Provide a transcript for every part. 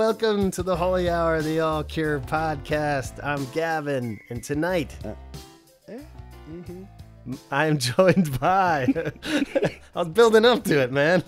welcome to the Holy Hour of the All Cure podcast. I'm Gavin, and tonight I am joined by... I was building up to it, man.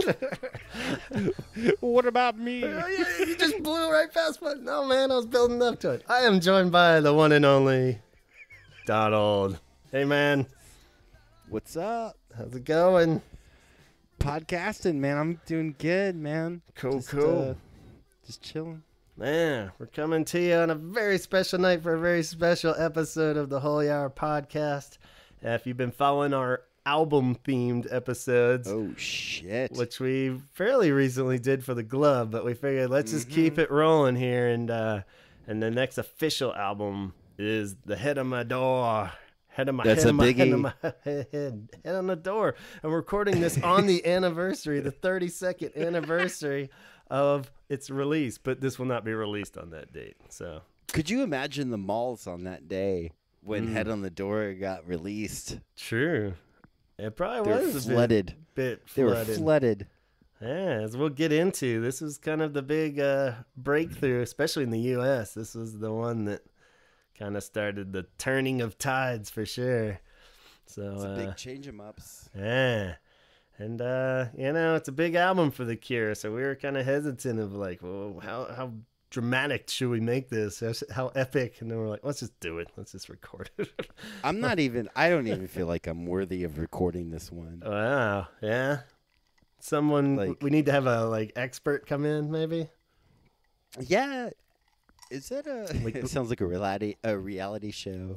What about me? You just blew right past my... No, man, I was building up to it. I am joined by the one and only Donald. Hey, man. What's up? How's it going? Podcasting, man. I'm doing good, man. Cool. Just chilling. Man, we're coming to you on a very special night for a very special episode of the Holy Hour podcast. If you've been following our album-themed episodes, Oh, shit. which we fairly recently did for the Glove, but we figured let's just keep it rolling here. And the next official album is The Head on My Door. Head on my That's head, a on my biggie. head, on my head on the door. And we're recording this on the anniversary, the 32nd anniversary of its release, but this will not be released on that date. So Could you imagine the malls on that day when Head on the Door got released? true. It probably They were was a flooded. bit They were flooded. flooded. Yeah, as we'll get into, this was kind of the big breakthrough, especially in the U.S. This was the one that kind of started the turning of tides for sure. So It's a big change 'em ups. yeah. And, it's a big album for The Cure, so we were kind of hesitant of like, well, how dramatic should we make this? How epic? And then we're like, let's just do it. Let's just record it. I don't even feel like I'm worthy of recording this one. Wow. Yeah. Someone, we need to have a, expert come in, maybe? Yeah. Is that it sounds like a reality show.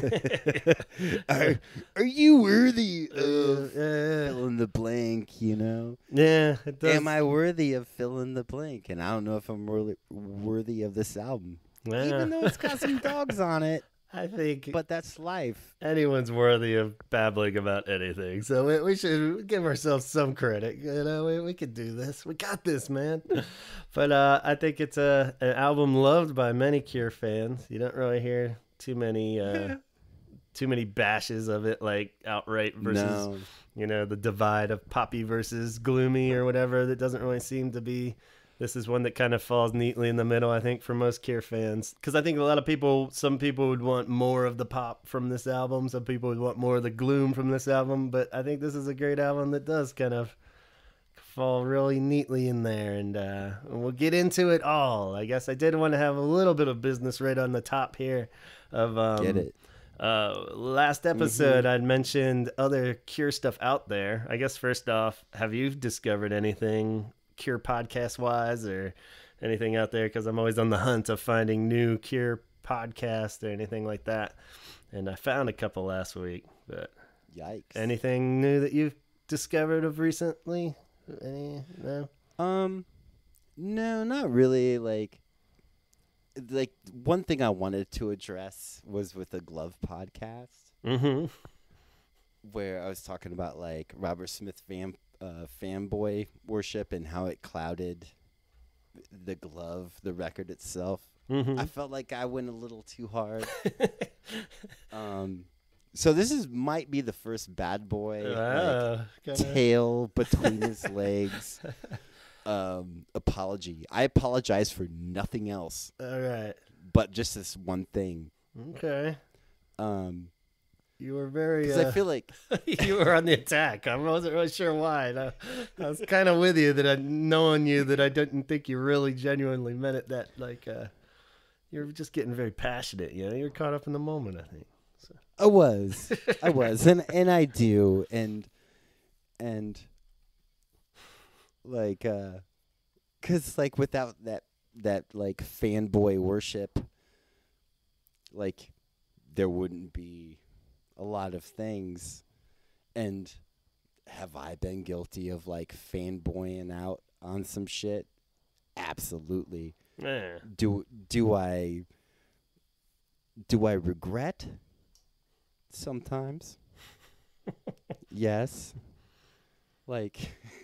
Are you worthy of fill in the blank, you know? Yeah, it does. Am I worthy of fill in the blank? And I don't know if I'm really worthy of this album. Yeah. Even though it's got some dogs on it. I think But that's life. anyone's worthy of babbling about anything. So we should give ourselves some credit. You know, we could do this. We got this, man. But I think it's an album loved by many Cure fans. You don't really hear too many bashes of it, like outright versus, No. the divide of poppy versus gloomy or whatever. That doesn't really seem to be. This is one that kind of falls neatly in the middle, I think, for most Cure fans. Because I think some people would want more of the pop from this album. Some people would want more of the gloom from this album. But I think this is a great album that does kind of fall really neatly in there. And we'll get into it all. I guess I did want to have a little bit of business right on the top here. Get it. Last episode, I'd mentioned other Cure stuff out there. I guess first off, have you discovered anything Cure podcast wise or anything out there? Because I'm always on the hunt of finding new Cure podcasts or anything like that, and I found a couple last week. But Yikes. anything new that you've discovered of recently? No. No, not really. Like one thing I wanted to address was with the Glove podcast, where I was talking about like Robert Smith fanboy worship and how it clouded the Glove, the record itself. I felt like I went a little too hard. So this might be the first bad boy tail between his legs apology. I apologize for nothing else. All right. But just this one thing. Okay. You were very... Because I feel like... you were on the attack. I wasn't really sure why. I was kind of with you knowing you that I didn't think you really genuinely meant it that, you were just getting very passionate, you know? You were caught up in the moment, I think. So. I was. And I do. And because, without that fanboy worship, there wouldn't be a lot of things. And have I been guilty of fanboying out on some shit? Absolutely. Yeah. Do I regret? Sometimes. Yes. But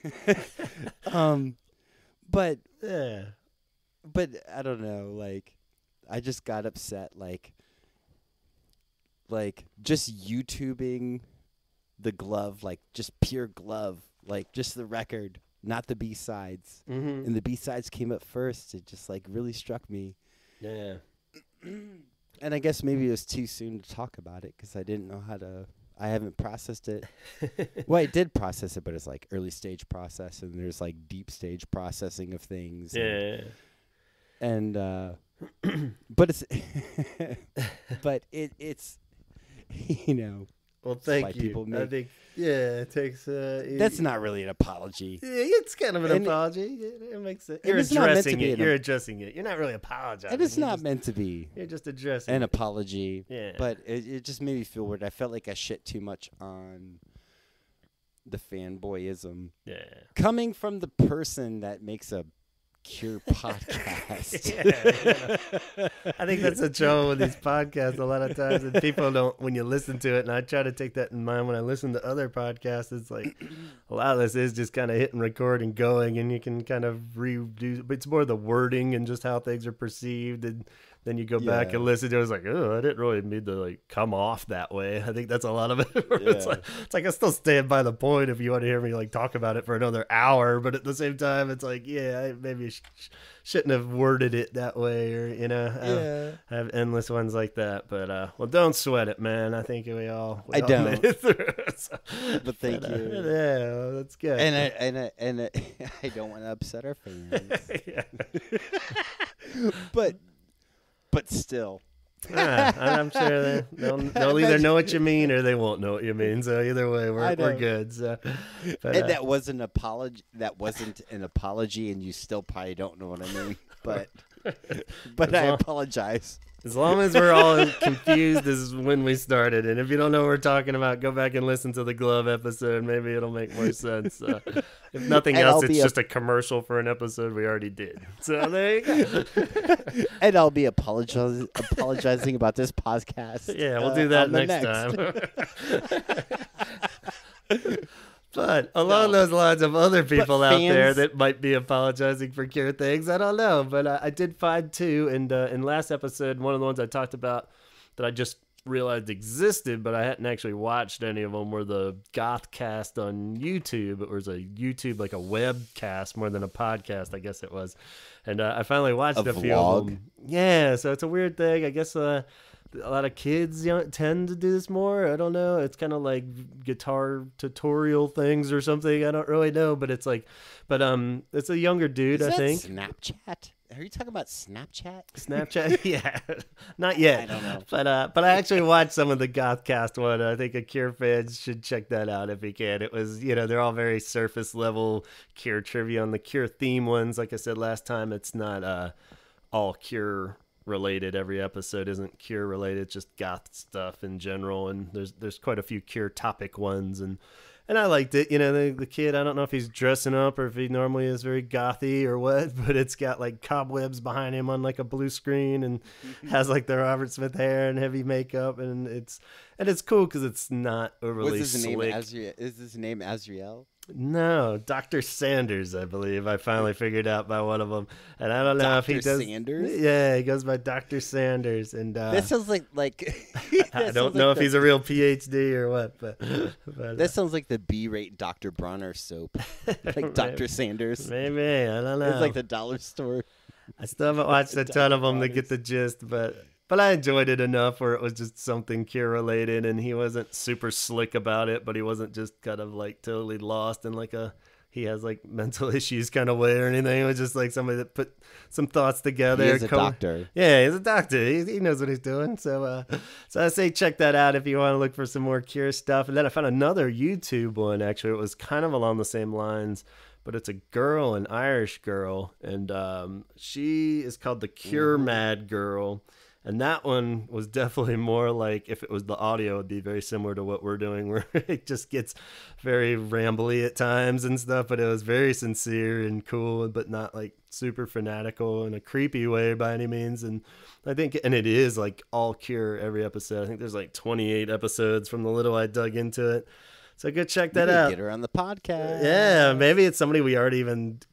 I don't know, I just got upset, just YouTubing the Glove, just pure Glove, just the record, not the B-sides. Mm-hmm. And the B-sides came up first. It just like really struck me. Yeah. And I guess maybe it was too soon to talk about it because I didn't know how to. I haven't processed it. Well, I did process it, but it's like early stage process, and there's like deep stage processing of things. Yeah. And but it's but it's you know. Well, thank why you. people I make- think it takes. That's not really an apology. It's kind of an And- apology. It makes sense. and You're it's not meant to addressing be it. an- You're addressing it. You're not really apologizing. And it's You're not just- meant to be You're just addressing an it. apology. Yeah. But it just made me feel weird. I felt like I shit too much on the fanboyism Yeah. coming from the person that makes a Cure podcast. Yeah. I think that's the trouble with these podcasts a lot of times. And people don't, when you listen to it, and I try to take that in mind when I listen to other podcasts, it's like a lot of this is just kind of hitting record and going, and you can kind of redo, but it's more the wording and just how things are perceived. And then you go back Yeah. and listen to it. It's like, oh, I didn't really mean to like come off that way. I think that's a lot of it. It's like I still stand by the point if you want to hear me like talk about it for another hour, but at the same time, it's like, yeah, I maybe shouldn't have worded it that way, or I have endless ones like that. But well, don't sweat it, man. I think we all don't. made it through. So, But thank you. Yeah, well, that's good. And I don't want to upset our fans. Yeah. But still. I'm sure they'll either know what you mean or they won't know what you mean. So either way, we're good. So, but, And that wasn't an apology. That wasn't an apology, and you still probably don't know what I mean. But I apologize. as long as we're all confused as when we started, and if you don't know what we're talking about, go back and listen to the glove episode. Maybe it'll make more sense. If nothing And else, I'll it's be just a commercial for an episode we already did. So there you go. And I'll be apologizing about this podcast. Yeah, we'll do that on the next time. But along those lines of other people out there fans- that might be apologizing for Cure things, I don't know. But I did find two, and in last episode, one of the ones I talked about that I just realized existed, but I hadn't actually watched any of them, were the Gothcast on YouTube. It was a YouTube, like a webcast more than a podcast, I guess it was. And I finally watched a few of vlog? them. Yeah, so it's a weird thing. I guess a lot of kids tend to do this more. I don't know. It's kind of like guitar tutorial things or something. I don't really know, but it's like, it's a younger dude, Is I that think. Snapchat? Are you talking about Snapchat? Snapchat? Yeah, not yet. I don't know. But I actually watched some of the Gothcast one. I think a Cure fans should check that out if you can. It was, they're all very surface level Cure trivia on the Cure theme ones. Like I said last time, it's not all Cure related. Every episode isn't Cure related, it's just goth stuff in general, and there's quite a few Cure topic ones, and I liked it. The kid, I don't know if he's dressing up or if he normally is very gothy or what, but it's got like cobwebs behind him on like a blue screen, and has like the Robert Smith hair and heavy makeup, and it's cool because it's not overly What's his name? slick. Is his name Azriel? No, Dr. Sanders, I believe. I finally figured out by one of them, and I don't know if he Dr. does. Sanders? Yeah, he goes by Dr. Sanders, and That sounds like I don't know if he's a real PhD or what, but that sounds like the B-rate Dr. Bronner soap, like Dr. Sanders. maybe, I don't know. It's like the dollar store. I still haven't watched a ton of them to get the gist, but I enjoyed it enough where it was just something Cure related, and he wasn't super slick about it, but he wasn't just kind of like totally lost in like he has like mental issues kind of way or anything. It was just like somebody that put some thoughts together. He is a doctor. Yeah, he's a doctor. He knows what he's doing. So I say check that out if you want to look for some more Cure stuff. And then I found another YouTube one, actually. It was kind of along the same lines, but it's a girl, an Irish girl, and she is called the Cure Mad Girl. And that one was definitely more like, if it was the audio, it'd be very similar to what we're doing, where it just gets very rambly at times and stuff, but it was very sincere and cool, but not like super fanatical in a creepy way by any means. And I think, and it is like all Cure every episode. I think there's like 28 episodes from the little I dug into it. So go check that out. Get her on the podcast. Yeah, maybe it's somebody we already even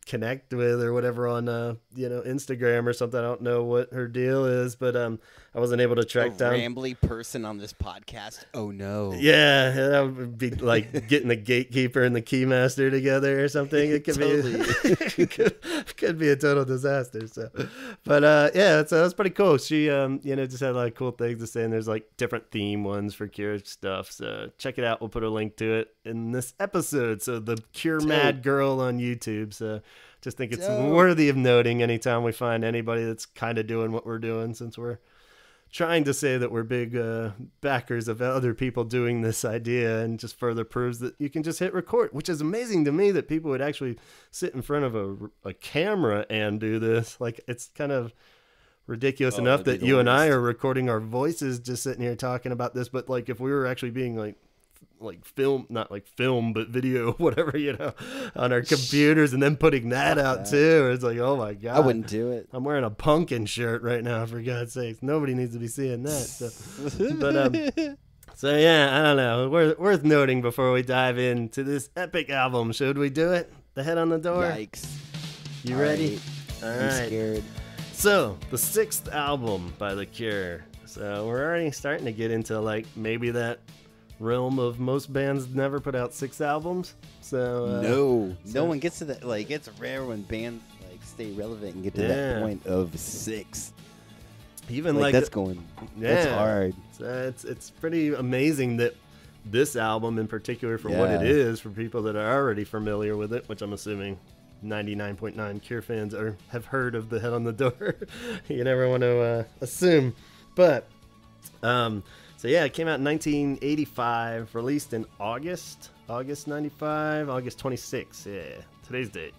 connect with or whatever on Instagram or something. I don't know what her deal is, but I wasn't able to track down. Rambly person on this podcast. Oh no. Yeah, that would be like getting the gatekeeper and the keymaster together or something. It could be could be a total disaster. So, but yeah, so that's pretty cool. She just had a lot of cool things to say, and there's like different theme ones for Cure stuff. So check it out. We'll put a link to it in this episode. So the Cure Mad Girl on YouTube. So just think it's worthy of noting anytime we find anybody that's kind of doing what we're doing, since we're trying to say that we're big backers of other people doing this idea, and just further proves that you can just hit record, which is amazing to me that people would actually sit in front of a camera and do this. Like, it's kind of ridiculous enough that you and I are recording our voices just sitting here talking about this, but like if we were actually being like film, not like film, but video, whatever, on our computers, and then putting that out too. It's like, oh my God. I wouldn't do it. I'm wearing a pumpkin shirt right now, for God's sakes. Nobody needs to be seeing that. So, but, so yeah, I don't know. Worth noting before we dive into this epic album. Should we do it? The Head on the Door? Yikes. You ready? All right. I'm scared. So, the 6th album by The Cure. So, we're already starting to get into like maybe that realm of most bands never put out 6 albums. So no one gets to that. Like, it's rare when bands like stay relevant and get to that point of 6. Even that's hard. So it's pretty amazing that this album in particular, for what it is, for people that are already familiar with it, which I'm assuming 99.9 Cure fans have heard of the Head on the Door. You never want to assume, but so yeah, it came out in 1985, released in August 95, August 26th. Yeah, today's date.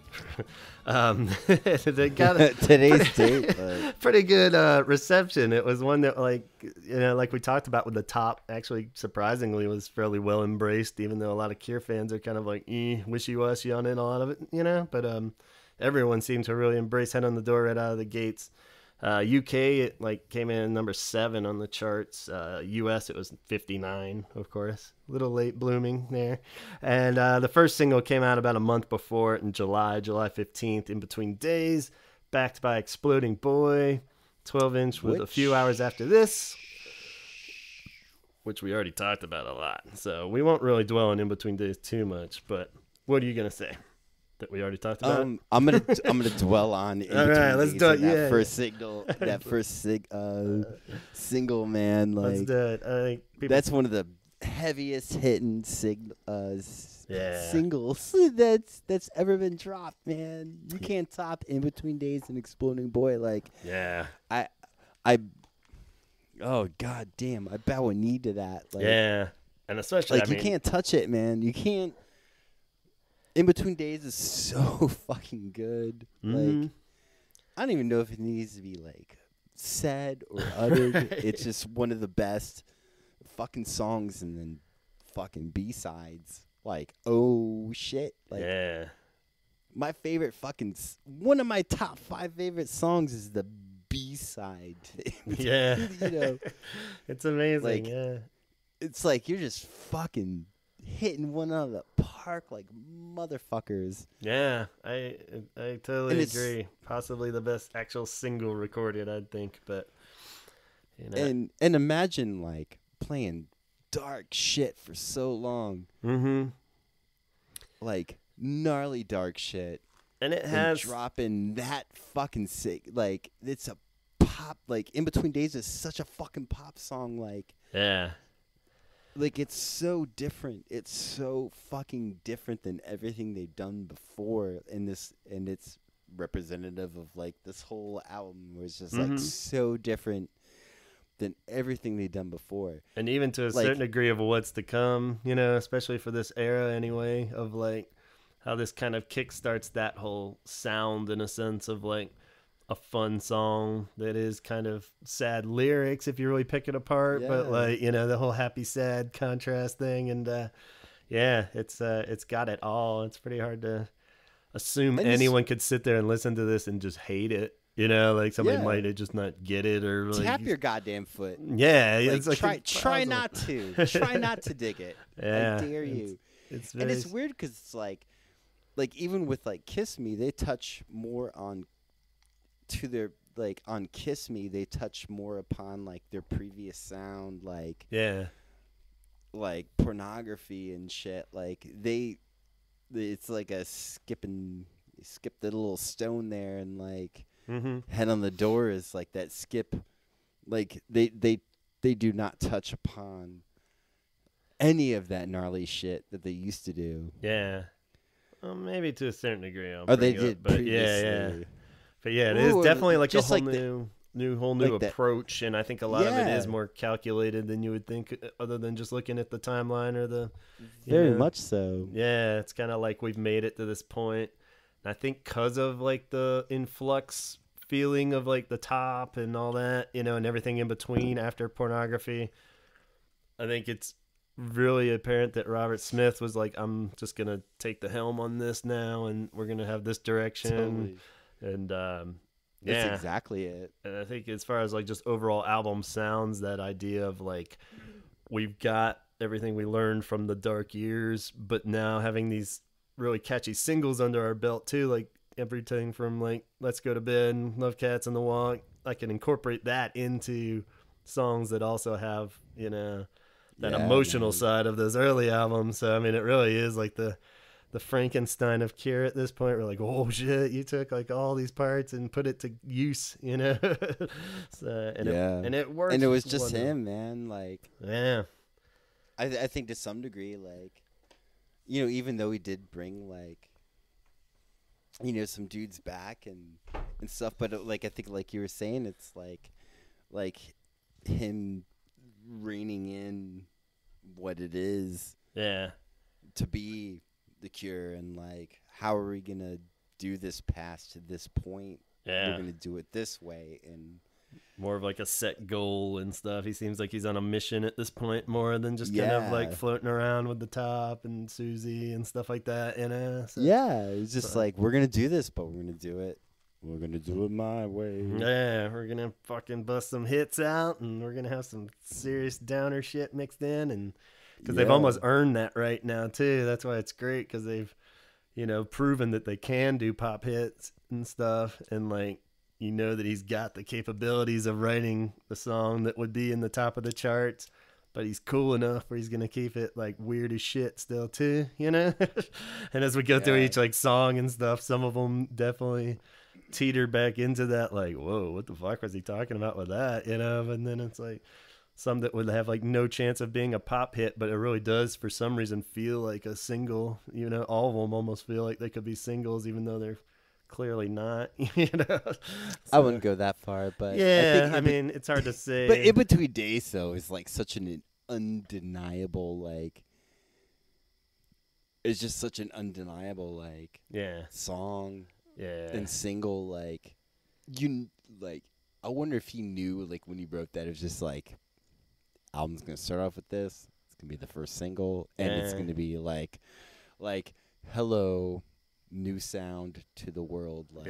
They got today's date. Pretty good reception. It was one that, like we talked about with the top, actually surprisingly was fairly well embraced, even though a lot of Cure fans are kind of like wishy-washy on it, a lot of it, but everyone seemed to really embrace Head on the Door right out of the gates. UK, it came in number 7 on the charts. US, it was 59, of course. A little late blooming there. And the first single came out about a month before it in July 15th, Inbetween Days, backed by Exploding Boy, 12-inch with a few hours after this, which we already talked about a lot. So we won't really dwell on Inbetween Days too much, but what are you going to say? That we already talked about. I'm gonna dwell on. All right, let's do it. That first single, man. Like, let's do it. That's one of the heaviest hitting singles that's ever been dropped, man. You can't top Inbetween Days and Exploding Boy. Like, yeah, oh god damn, I bow a knee to that. Like, yeah, and especially you can't touch it, man. You can't. Inbetween Days is so fucking good. Mm-hmm. Like, I don't even know if it needs to be said or uttered. Right. It's just one of the best fucking songs, and then fucking B-sides. Like, oh shit. Like, yeah. My favorite one of my top 5 favorite songs is the B-side. Yeah. It's amazing. Yeah. It's like you're just fucking hitting one out of the park like motherfuckers. Yeah, I totally agree. Possibly the best actual single recorded, I'd think, but and imagine playing dark shit for so long. Mm-hmm. Like gnarly dark shit. And it has dropping that fucking sick. Like, it's a pop. Like, Inbetween Days is such a fucking pop song. Like, yeah. Like, it's so different. It's so fucking different than everything they've done before in this, and it's representative of this whole album was just so different than everything they've done before. And even to a certain degree of what's to come, especially for this era anyway, of how this kind of kickstarts that whole sound in a sense of a fun song that is kind of sad lyrics if you really pick it apart, but the whole happy sad contrast thing, and it's got it all. It's pretty hard to assume anyone could sit there and listen to this and just hate it. Somebody might just not get it, or tap your goddamn foot. Yeah, it's try not to dig it. Yeah, I dare you. It's weird because it's like even with like Kiss Me, they touch more on to their like on Kiss Me, they touch more upon like their previous sound, Yeah. like pornography and shit. Like it's like a skip the little stone there, and like Head on the Door is like that skip. Like they do not touch upon any of that gnarly shit that they used to do. Yeah. Well, maybe to a certain degree. They did, but previously. yeah. But yeah, it is definitely like a whole like new approach, and I think a lot of it is Yeah. more calculated than you would think, other than just looking at the timeline or the. Very much so. Yeah, it's kind of like we've made it to this point. And I think because of like the influx feeling of like the top and all that, and everything in between after pornography, I think it's really apparent that Robert Smith was like, I'm just gonna take the helm on this now, and we're gonna have this direction. Totally. And That's exactly it. And I think as far as like just overall album sounds, that idea of like we've got everything we learned from the dark years, but now having these really catchy singles under our belt too, like everything from like Let's Go to Bed, Love Cats and the Walk. I can incorporate that into songs that also have that emotional side of those early albums. So I mean, it really is like the Frankenstein of Cure at this point. We're like, oh shit, you took like all these parts and put it to use, So it worked. And it was just him, man. Like, yeah, I think to some degree, like, even though he did bring like, some dudes back and stuff, but like I think like you were saying, it's like him reining in what it is, to be the Cure, and like how are we gonna do this past to this point? We're gonna do it this way, and more of like a set goal and stuff. He seems like he's on a mission at this point, more than just kind of like floating around with the top and Susie and stuff like that. So, it's just like, we're gonna do this, but we're gonna do it my way. Yeah, we're gonna fucking bust some hits out, and we're gonna have some serious downer shit mixed in, and because they've almost earned that right now too. That's why it's great, because they've proven that they can do pop hits and stuff, and like that he's got the capabilities of writing the song that would be in the top of the charts, but he's cool enough where he's gonna keep it like weird as shit still too, And as we go through each like song and stuff, some of them definitely teeter back into that, like, whoa, what the fuck was he talking about with that, And then it's like some that would have like no chance of being a pop hit, but it really does for some reason feel like a single. All of them almost feel like they could be singles, even though they're clearly not. So, I wouldn't go that far, but I mean, it's hard to say. But Inbetween Days though is like such an undeniable, like, it's just such an undeniable like song and single. Like, I wonder if he knew, like, when he wrote that, it was just like, album's gonna start off with this, it's gonna be the first single, and it's gonna be like hello, new sound to the world. Like,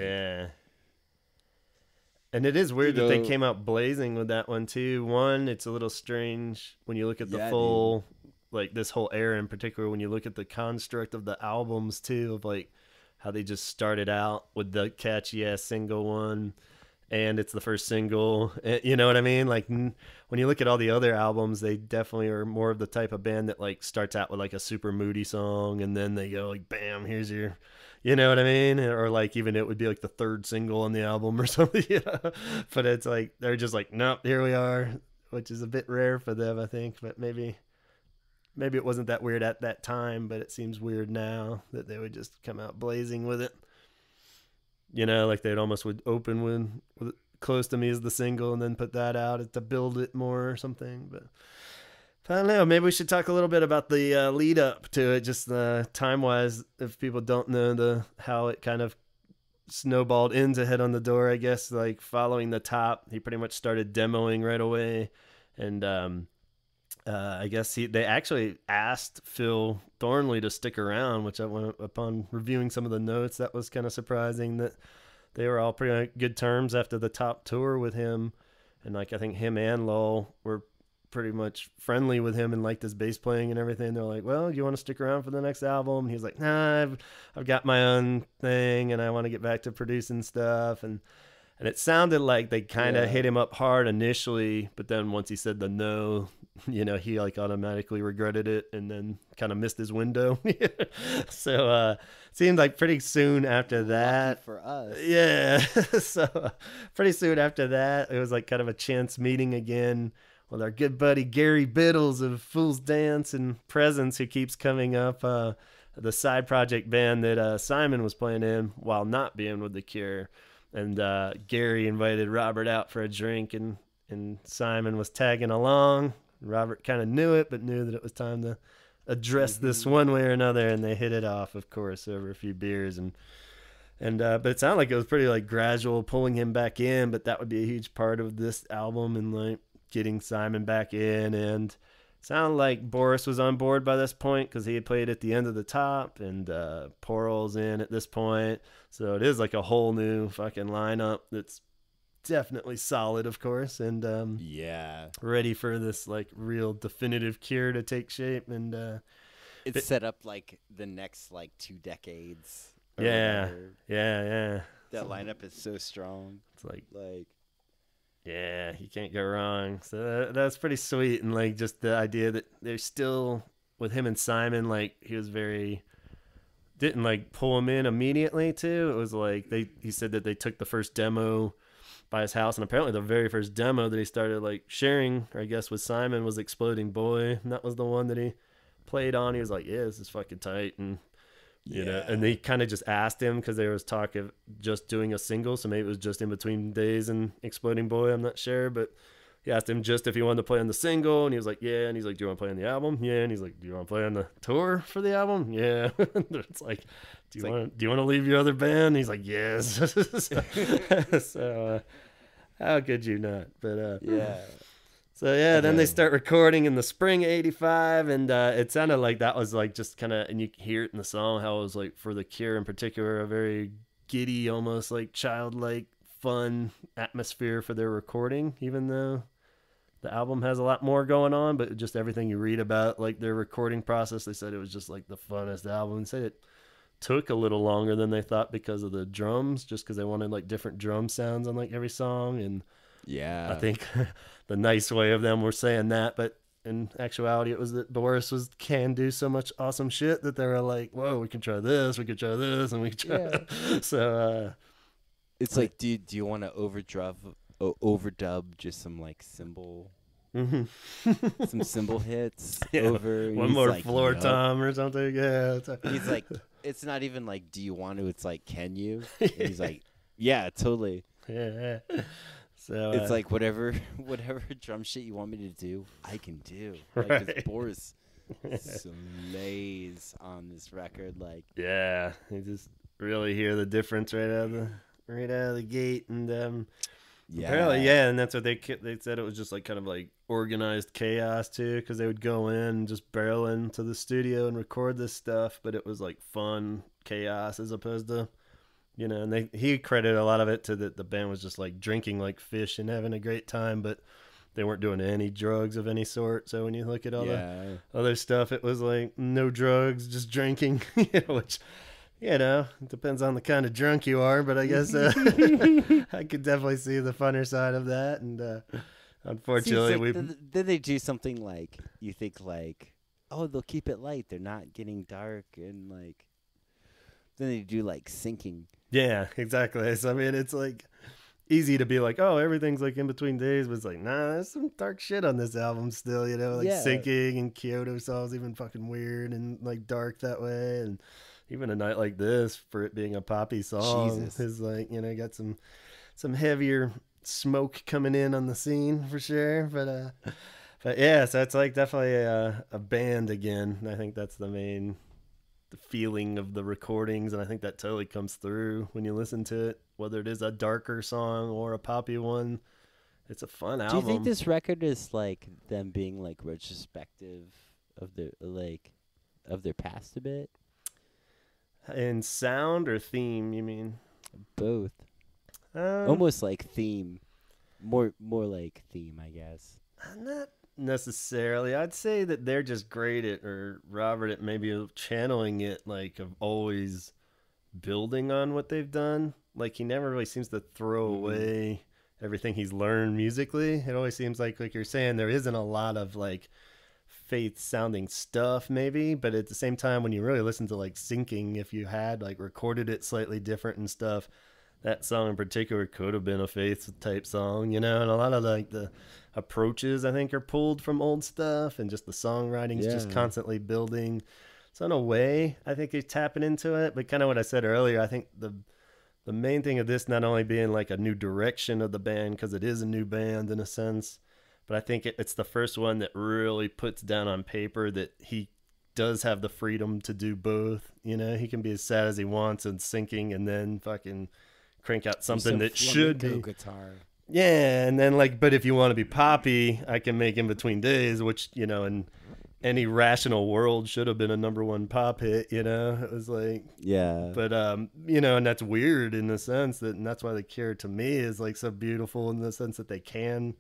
and it is weird that they came out blazing with that one too. One, it's a little strange when you look at the full like this whole era in particular, when you look at the construct of the albums too, of like how they just started out with the catchy ass single one, and it's the first single. You know what I mean? Like, when you look at all the other albums, they definitely are more of the type of band that like starts out with like a super moody song, and then they go like, bam, here's your, you know what I mean? Or like, even it would be like the third single on the album or something, But it's like, they're just like, nope, here we are, which is a bit rare for them, I think. But maybe it wasn't that weird at that time, but it seems weird now that they would just come out blazing with it. Like they'd almost would open with Close to Me as the single, and then put that out to build it more or something. But I don't know. Maybe we should talk a little bit about the lead up to it, just time-wise, if people don't know how it kind of snowballed into Head on the Door. I guess, like, following the top, he pretty much started demoing right away, and I guess they actually asked Phil Thornley to stick around, which upon reviewing some of the notes, that was kind of surprising that they were all pretty good terms after the top tour with him. And like, I think him and Lowell were pretty much friendly with him and liked his bass playing and everything. They're like, well, do you want to stick around for the next album? And he's like, nah, I've got my own thing and I want to get back to producing stuff. And it sounded like they kind of hit him up hard initially, but then once he said the no, he like automatically regretted it and then kind of missed his window. So it seemed like pretty soon after that. Lucky for us. Yeah. So pretty soon after that, it was like kind of a chance meeting again with our good buddy Gary Biddles of Fool's Dance and Presence, who keeps coming up, the side project band that Simon was playing in while not being with The Cure. And Gary invited Robert out for a drink, and Simon was tagging along. Robert kind of knew it, but knew that it was time to address this one way or another, and they hit it off, of course, over a few beers. But it sounded like it was pretty like gradual pulling him back in, but that would be a huge part of this album and like getting Simon back in. And it sounded like Boris was on board by this point because he had played at the end of the top, and Poral's in at this point. So it is like a whole new fucking lineup that's definitely solid, of course, and ready for this like real definitive Cure to take shape. And it's set up like the next like 2 decades. Yeah. That lineup is so strong. It's like yeah, you can't go wrong. So that's pretty sweet. And like just the idea that they're still with him and Simon, like he was didn't like pull him in immediately too. It was like he said that they took the first demo by his house, and apparently the very first demo that he started like sharing, or I guess with Simon, was Exploding Boy, and that was the one that he played on. He was like, yeah, this is fucking tight. And and they kind of just asked him because there was talk of just doing a single, so maybe it was just In Between Days and Exploding Boy, I'm not sure, but he asked him just if he wanted to play on the single, and he was like, yeah. And he's like, do you want to play on the album? Yeah. And he's like, do you want to play on the tour for the album? Yeah. It's like, do you want to leave your other band? And he's like, yes. So how could you not? But So then they start recording in the spring of '85, and it sounded like that was like just kind of, and you hear it in the song how it was like for The Cure in particular, a very giddy, almost like childlike, fun atmosphere for their recording, even though the album has a lot more going on. But just everything you read about like their recording process, they said it was just like the funnest album. They said it took a little longer than they thought because of the drums, just because they wanted like different drum sounds on like every song. And I think the nice way of them were saying that, but in actuality it was that Boris can do so much awesome shit that they were like, whoa, we can try this, and we can try so it's like, do you want to overdub just some like cymbal, some cymbal hits over one more like, floor tom or something? He's like, it's not even like, do you want to? It's like, can you? And he's like, yeah, totally. So it's like whatever drum shit you want me to do, I can do. Like this Boris slays on this record. Like you just really hear the difference right out of the gate. And apparently, and that's what they said. It was just like kind of like organized chaos too, because they would go in and just barrel into the studio and record this stuff, but it was like fun chaos as opposed to, and he credited a lot of it to that the band was just like drinking like fish and having a great time, but they weren't doing any drugs of any sort. So when you look at all the other stuff, it was like no drugs, just drinking, which, it depends on the kind of drunk you are, but I guess I could definitely see the funner side of that. And unfortunately, then they do something like, you think like, oh, they'll keep it light, they're not getting dark, and like, then they do like syncing. Yeah, exactly. So I mean, it's like easy to be like, oh, everything's like In Between Days, but it's like, nah, there's some dark shit on this album still, like syncing, and Kyoto sounds even fucking weird and like dark that way. And even a night like this, for it being a poppy song, is like, got some heavier smoke coming in on the scene for sure. But yeah, so it's like definitely a band again. I think that's the feeling of the recordings, and I think that totally comes through when you listen to it, whether it is a darker song or a poppy one. It's a fun album. Do you think this record is like them being like retrospective of their past a bit? In sound or theme, you mean? Both. Almost like theme. More like theme, I guess. Not necessarily. I'd say that they're just great at, or Robert at maybe channeling it, like of always building on what they've done. Like he never really seems to throw away everything he's learned musically. It always seems like you're saying, there isn't a lot of like faith sounding stuff maybe, but at the same time when you really listen to like Sinking, if you had like recorded it slightly different and stuff, that song in particular could have been a faith type song, you know. And a lot of like the approaches I think are pulled from old stuff, and just the songwriting's just constantly building. So in a way I think he's tapping into it, but kind of what I said earlier, I think the main thing of this not only being like a new direction of the band, because it is a new band in a sense, but I think it's the first one that really puts down on paper that he does have the freedom to do both. You know, he can be as sad as he wants and Sinking, and then fucking crank out something that should be guitar. Yeah, and then like, but if you want to be poppy, I can make In Between Days, which, you know, in any rational world should have been a #1 pop hit, you know. It was like, yeah, but you know, and that's weird in the sense that, and that's why The Cure to me is like so beautiful in the sense that they can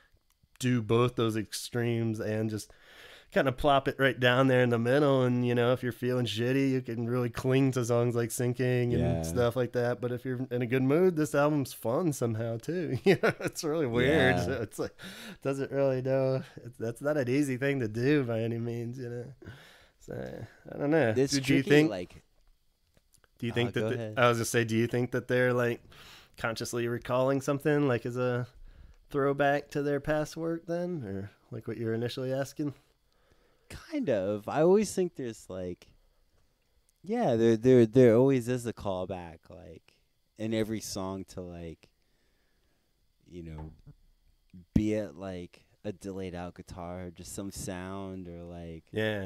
do both those extremes and just kind of plop it right down there in the middle. And, you know, if you're feeling shitty, you can really cling to songs like Sinking and stuff like that. But if you're in a good mood, this album's fun somehow too. You know, it's really weird. So it's like, doesn't really know. That's not an easy thing to do by any means, you know. So I don't know. It's do tricky, you think? Like, do you think that? Ahead. I was just say, do you think that they're like consciously recalling something like as a throwback to their past work then, or like what you were initially asking? Kind of. I always think there's like, yeah, there always is a callback, like in every song to like, you know, be it like a delayed out guitar, or just some sound, or like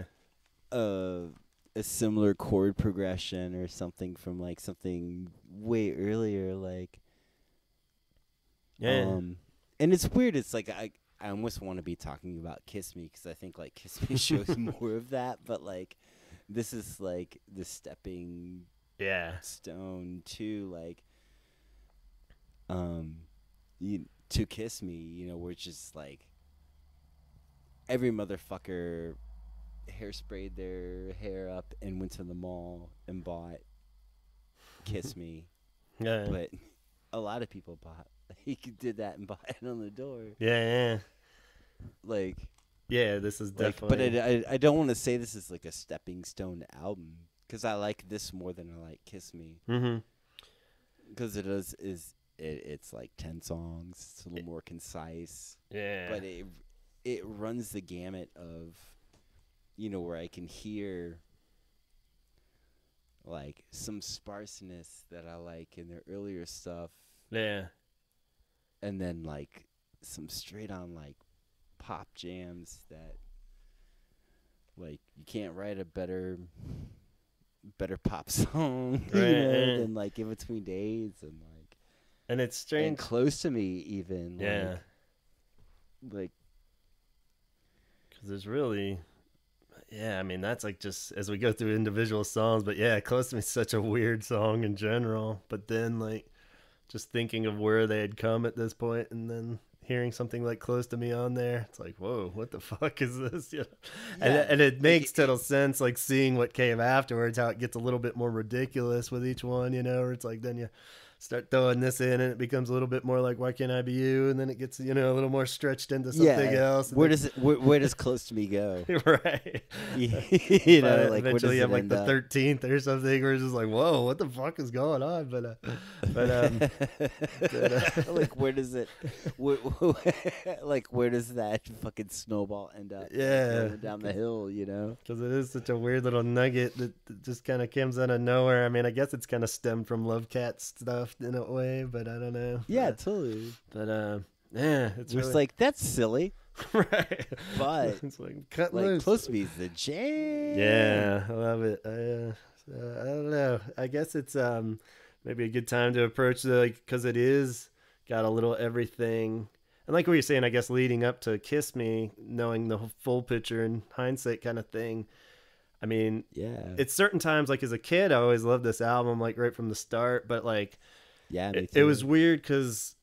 a similar chord progression or something from like something way earlier, like and it's weird. It's like I almost want to be talking about Kiss Me, because I think like Kiss Me shows more of that, but like this is like the stepping stone to like to Kiss Me, you know, which is like every motherfucker hairsprayed their hair up and went to the mall and bought Kiss Me. But a lot of people bought, he did that and bought it on the door. Like, this is definitely. But I don't want to say this is like a stepping stone album, because I like this more than I like Kiss Me. Because it's like 10 songs. It's a little more concise. But it runs the gamut of, you know, where I can hear like some sparseness that I like in their earlier stuff. And then like some straight on like pop jams that like you can't write a better pop song than like In Between Days, and it's strange, and Close to Me even, like because there's really I mean, that's like just as we go through individual songs, but Close to Me is such a weird song in general, but then like just thinking of where they had come at this point, and then hearing something like Close to Me on there, it's like, whoa, what the fuck is this? And it makes total sense, like seeing what came afterwards, how it gets a little bit more ridiculous with each one, you know, where it's like then you start throwing this in and it becomes a little bit more like Why Can't I Be You, and then it gets, you know, a little more stretched into something else. Where does Close to Me go? Right. You know, like eventually you have like the 13th or something where it's just like, whoa, what the fuck is going on? But like where does it like where does that fucking snowball end up? Going down the hill, you know? Because it is such a weird little nugget that just kind of comes out of nowhere. I mean, I guess it's kind of stemmed from Love Cat stuff in a way, but I don't know. Totally. But it's really... like, that's silly. Right. But it's like, cut like loose. Close to Me is the jam. Yeah, I love it. I don't know. I guess it's maybe a good time to approach because it is got a little everything. And like what you're saying, I guess leading up to Kiss Me, knowing the full picture and hindsight kind of thing. I mean, it's certain times, like as a kid, I always loved this album, like right from the start. But like, it was weird because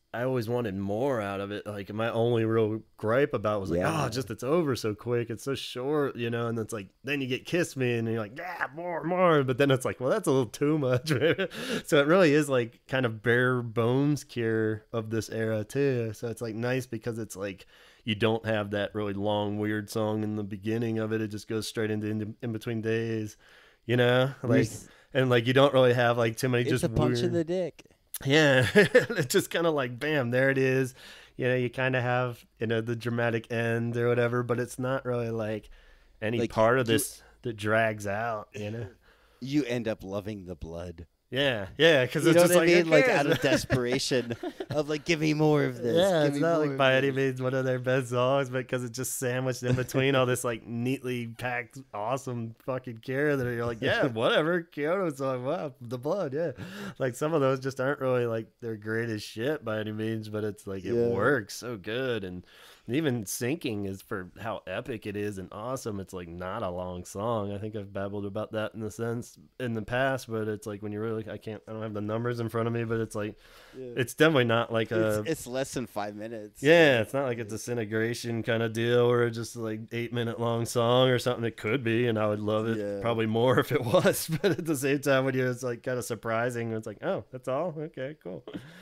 I always wanted more out of it. Like my only real gripe about it was like, oh, just it's over so quick. It's so short, you know. And it's like then you get Kiss Me, and you're like, yeah, more. But then it's like, well, that's a little too much. So it really is like kind of bare bones Cure of this era too. So it's like nice because it's like you don't have that really long weird song in the beginning of it. It just goes straight into In Between Days, you know, like and like you don't really have like too many it's just a punch weird... in the dick. Yeah, it's just kind of like, bam, there it is. You know, you kind of have, you know, the dramatic end or whatever, but it's not really like any Like, part of this that drags out, you know? You end up loving the blood. Yeah, because You it's know just what I like, mean? Like, out of desperation of, like, give me more of this. yeah, give it's me not more like of by this. any means one of their best songs, but because it's just sandwiched in between all this like neatly packed, awesome fucking Cure that you're like, yeah, whatever. Kyoto's like, wow, the blood, yeah. Like some of those just aren't really like their greatest shit by any means, but it's like it works so good, and even Sinking is for how epic it is and awesome. It's like not a long song. I think I've babbled about that in the sense in the past, but it's like when you really, I don't have the numbers in front of me, but it's like, it's definitely not like it's less than 5 minutes. Yeah, it's not like a Disintegration kind of deal or just like 8-minute long song or something. It could be, and I would love it probably more if it was. But at the same time, when it's like kind of surprising, it's like, oh, that's all. Okay, cool.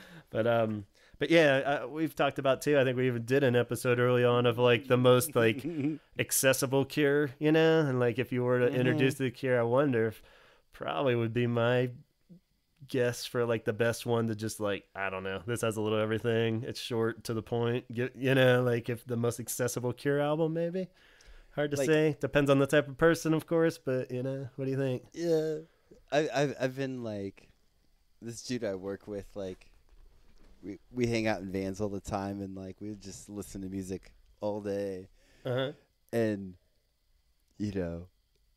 But yeah, we've talked about too. I think we even did an episode early on of like the most like accessible Cure, you know, and like if you were to introduce the Cure, I wonder if probably would be my guess for like the best one to just like, I don't know, this has a little everything. It's short to the point, you know, like if the most accessible Cure album, maybe. Hard to say. Depends on the type of person, of course, but you know, what do you think? Yeah, I've been like this dude I work with, like. We hang out in vans all the time, and like we just listen to music all day. And you know,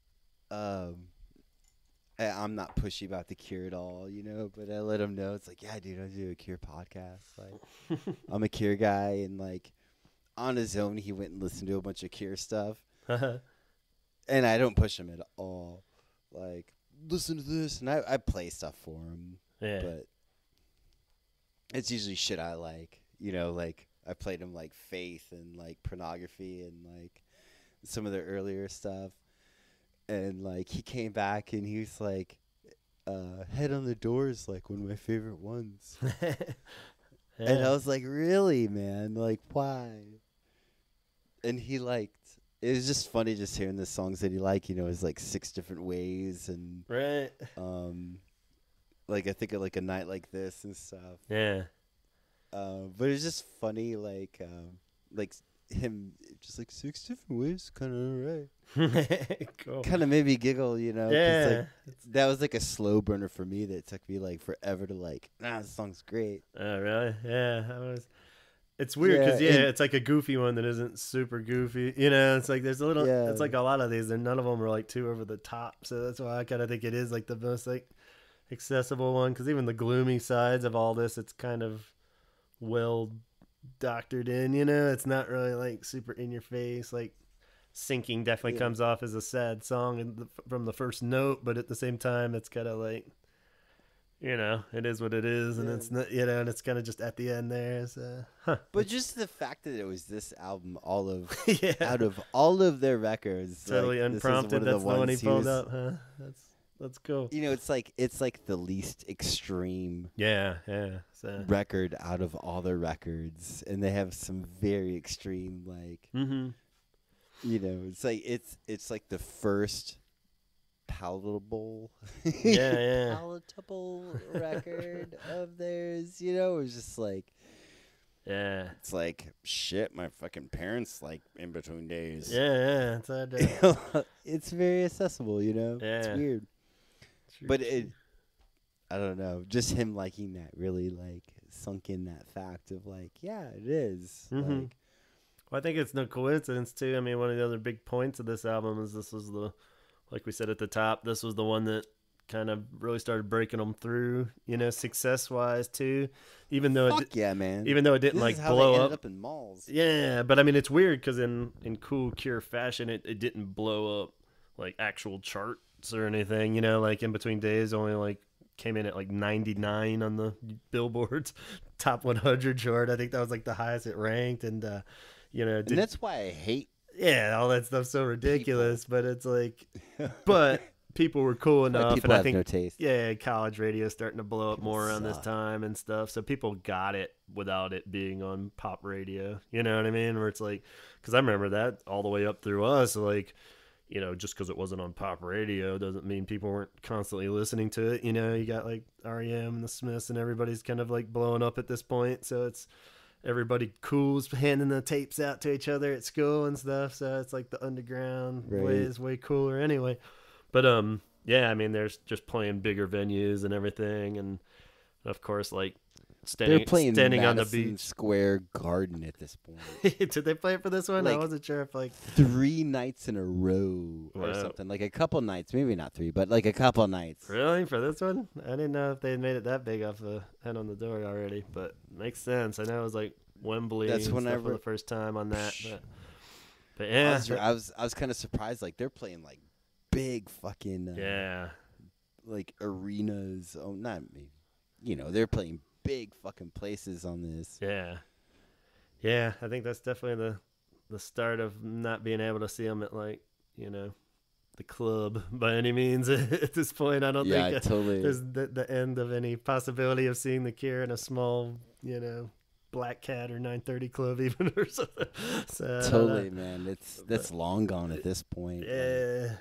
I'm not pushy about the Cure at all, you know. But I let him know it's like, yeah, dude, I do a Cure podcast. Like, I'm a Cure guy, and like on his own, he went and listened to a bunch of Cure stuff. And I don't push him at all. Like, listen to this, and I play stuff for him. Yeah. But it's usually shit I like, you know, like I played him like Faith and like Pornography and like some of the earlier stuff. And like he came back and he was like, Head on the Door is like one of my favorite ones. And I was like, really, man? Like, why? And he liked, it was just funny just hearing the songs that he liked, you know, it's like 6 different ways and like I think of like A Night Like This and stuff. Yeah. But it's just funny, like him just like 6 different ways, kind of alright. Cool. Kind of made me giggle, you know. Yeah. Like, that was like a slow burner for me that took me like forever to like. This song's great. Oh really? Yeah. It's weird because it's like a goofy one that isn't super goofy. You know, it's like there's a little. Yeah. It's like a lot of these, and none of them are like too over the top. So that's why I kind of think it is like the most like accessible one, because even the gloomy sides of all this, it's kind of well doctored in, you know. It's not really like super in your face. Like Sinking definitely comes off as a sad song from the first note, but at the same time it's kind of like, you know, it is what it is, and it's not, you know, and it's kind of just at the end there. So, but just the fact that it was this album, all of out of all of their records, totally like, unprompted. That's the one he pulled up, huh? That's cool. You know, it's like the least extreme so. record out of all their records, and they have some very extreme, like you know, it's like the first palatable palatable record of theirs, you know. It was just like it's like shit, my fucking parents like In Between Days. It's hard to it's very accessible, you know. It's weird. But I don't know, just him liking that really like sunk in that fact of like, yeah, it is. Like, well, I think it's no coincidence too. I mean, one of the other big points of this album is this was like we said at the top, this was the one that kind of really started breaking them through, you know, success wise too. Even though man. Even though it didn't this like is how blow they ended up in malls. Yeah, but I mean, it's weird because in cool Cure fashion, it didn't blow up like actual charts or anything, you know. Like In Between Days only like came in at like 99 on the Billboard's top 100 chart. I think that was like the highest it ranked, and and that's why I hate. Yeah, all that stuff's so ridiculous, but it's like, but people were cool enough, people and I have think no taste. yeah, college radio starting to blow up People more around this suck. time and stuff, so people got it without it being on pop radio. You know what I mean? Where it's like, because I remember that all the way up through us, like, you know, just because it wasn't on pop radio doesn't mean people weren't constantly listening to it. You know, you got like REM and the Smiths, and everybody's kind of like blowing up at this point, so it's. Everybody cool's handing the tapes out to each other at school and stuff, so it's like the underground way is way cooler anyway. But yeah, I mean, there's just playing bigger venues and everything, and of course, like They're playing standing on Madison the beach. Square Garden at this point. Did they play it for this one? I Like, wasn't sure if like 3 nights in a row or Wow. something. Like a couple nights, maybe not 3, but like a couple nights. really for this one. I didn't know if they had made it that big off the Head on the Door already, but makes sense. I know it was like Wembley That's and stuff for whenever- the first time on that, but yeah, I was kind of surprised. Like they're playing like big fucking yeah. like arenas. Oh, not me. You know, they're playing big fucking places on this. Yeah. Yeah, I think that's definitely the start of not being able to see them at, like, you know, the club by any means at this point. I don't Yeah, think totally. there's the end of any possibility of seeing the Cure in a small, you know, Black Cat or 930 club even or something. So, Totally, man. That's long gone at this point. yeah.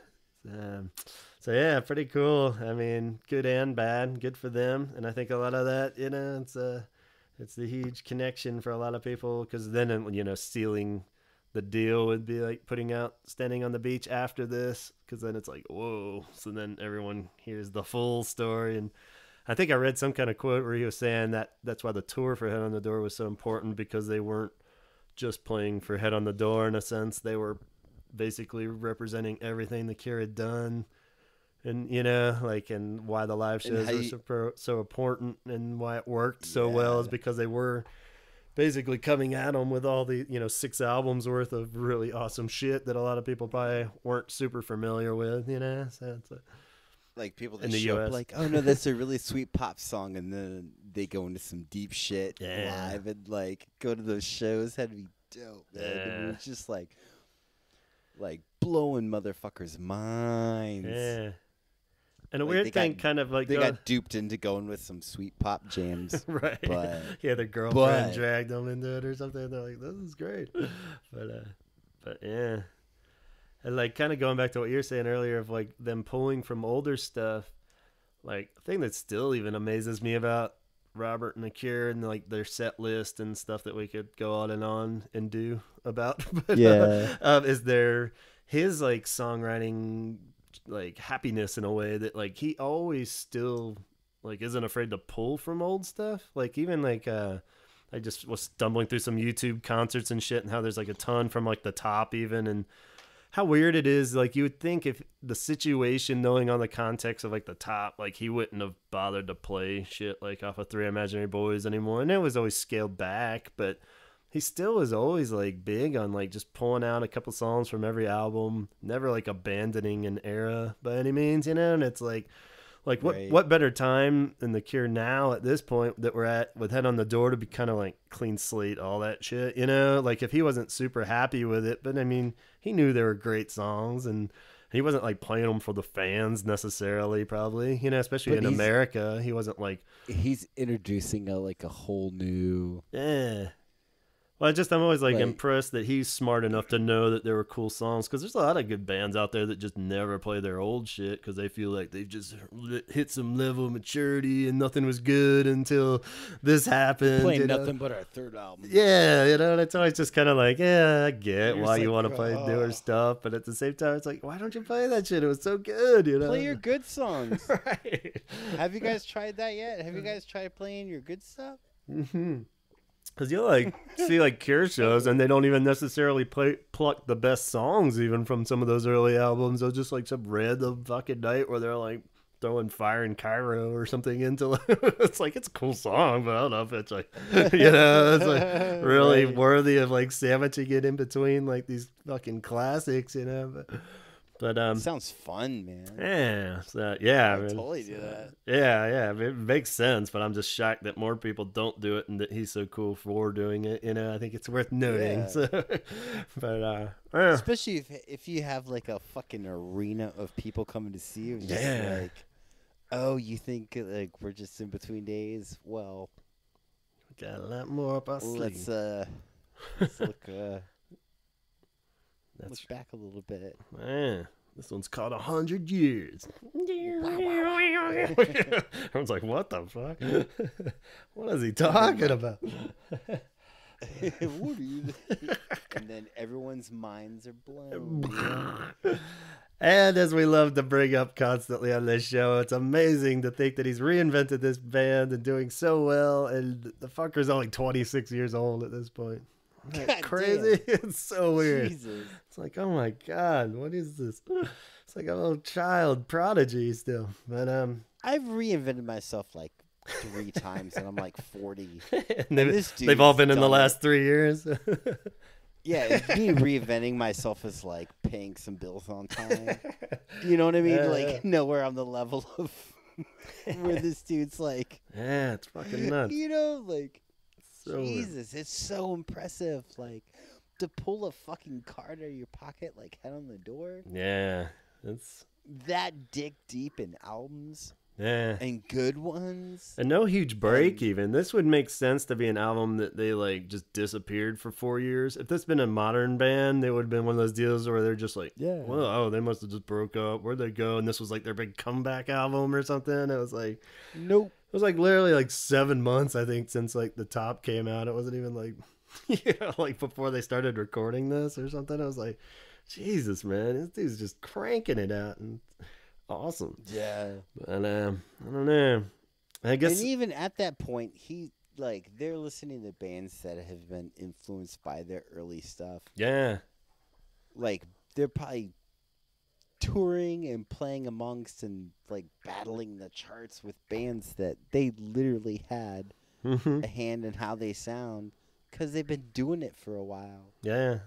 So yeah, pretty cool. I mean, good and bad. Good for them, and I think a lot of that, you know, it's the huge connection for a lot of people, because then, you know, sealing the deal would be like putting out Standing on the Beach after this, because then it's like, whoa. So then everyone hears the full story, and I think I read some kind of quote where he was saying that that's why the tour for Head on the Door was so important, because they weren't just playing for Head on the Door in a sense. They were basically representing everything the Cure had done, and, you know, like, and why the live shows were so important, and why it worked so well is because they were basically coming at them with all the, you know, 6 albums worth of really awesome shit that a lot of people probably weren't super familiar with, you know. So it's Like people that in the show US. up like, oh no, that's a really sweet pop song, and then they go into some deep shit Yeah. live and like go to those shows. That'd be dope, man. Yeah. It's just like blowing motherfuckers' minds. yeah. And a Like, weird they thing got- kind of like They got duped into going with some sweet pop jams. right. but- Yeah, their girlfriend but- dragged them into it or something. They're like, this is great. But yeah. And like kind of going back to what you were saying earlier of like them pulling from older stuff, like the thing that still even amazes me about Robert and the Cure and like their set list and stuff that we could go on and do about, but, Yeah. is his like songwriting, like happiness in a way that like he always still like isn't afraid to pull from old stuff. Like even like I just was stumbling through some YouTube concerts and shit, and how there's like a ton from like the Top even, and how weird it is. Like you would think if the situation, knowing on the context of like the Top, like he wouldn't have bothered to play shit like off of Three Imaginary Boys anymore, and it was always scaled back, but he still was always like big on like just pulling out a couple songs from every album, never like abandoning an era by any means, you know. And it's like Right. what better time than the Cure now at this point that we're at with Head on the Door to be kind of like clean slate, all that shit, you know. Like if he wasn't super happy with it, but I mean he knew they were great songs, and he wasn't like playing them for the fans necessarily, probably, you know, especially But in he's- America. He wasn't like, He's introducing a whole new. eh. Well, I'm always like Like- impressed that he's smart enough to know that there were cool songs, because there's a lot of good bands out there that just never play their old shit because they feel like they've just hit some level of maturity and nothing was good until this happened. Playing you know? nothing but our third album. Yeah, you know, and it's always just kind of like, yeah, I get You're why just you like, want to play "Oh." newer stuff, but at the same time, it's like, why don't you play that shit? It was so good, you know. Play your good songs. right. Have you guys tried that yet? Have you guys tried playing your good stuff? Mm-hmm. Because you'll like see like Cure shows, and they don't even necessarily pluck the best songs even from some of those early albums. They'll just like some random fucking night where they're like throwing Fire in Cairo or something into it's like, it's a cool song, but I don't know if it's like, you know, it's like really Right. worthy of like sandwiching it in between like these fucking classics, you know. But sounds fun, man. yeah, so, yeah, I'd totally do that. Yeah, it makes sense. But I'm just shocked that more people don't do it, and that he's so cool for doing it. You know, I think it's worth noting. Yeah. So, but especially if you have like a fucking arena of people coming to see you. Just like, oh, you think like we're just in between days? Well, got a lot more up our sleeve. Let's look back a little bit. Man, this one's called 100 Years. Everyone's like, what the fuck? What is he talking about? What are you? And then everyone's minds are blown. And as we love to bring up constantly on this show, it's amazing to think that he's reinvented this band and doing so well. And the fucker's only 26 years old at this point. Isn't that crazy? It's so weird. Jesus. It's like, oh my God, what is this? It's like a little child prodigy still. But I've reinvented myself like 3 times, and I'm like 40. and they've all been in the last 3 years. Yeah, me reinventing myself is like paying some bills on time. You know what I mean? Like nowhere on the level of where this dude's like. Yeah, it's fucking nuts. You know, like. So Jesus, it's so impressive. Like, to pull a fucking card out of your pocket, like, head on the door. Yeah. It's that dick deep in albums. Yeah. And good ones. And no huge break even. This would make sense to be an album that they, like, just disappeared for 4 years. If this had been a modern band, it would have been one of those deals where they're just like, well, oh, they must have just broke up. Where'd they go? And this was, like, their big comeback album or something. It was like... Nope. It was like literally like 7 months, I think, since like the top came out. It wasn't even like, like before they started recording this or something. I was like, Jesus, man, this dude's just cranking it out and awesome. Yeah. But I don't know. I guess. And even at that point, they're listening to bands that have been influenced by their early stuff. Yeah. Like they're probably touring and playing amongst and like battling the charts with bands that they literally had a hand in how they sound because they've been doing it for a while. Yeah,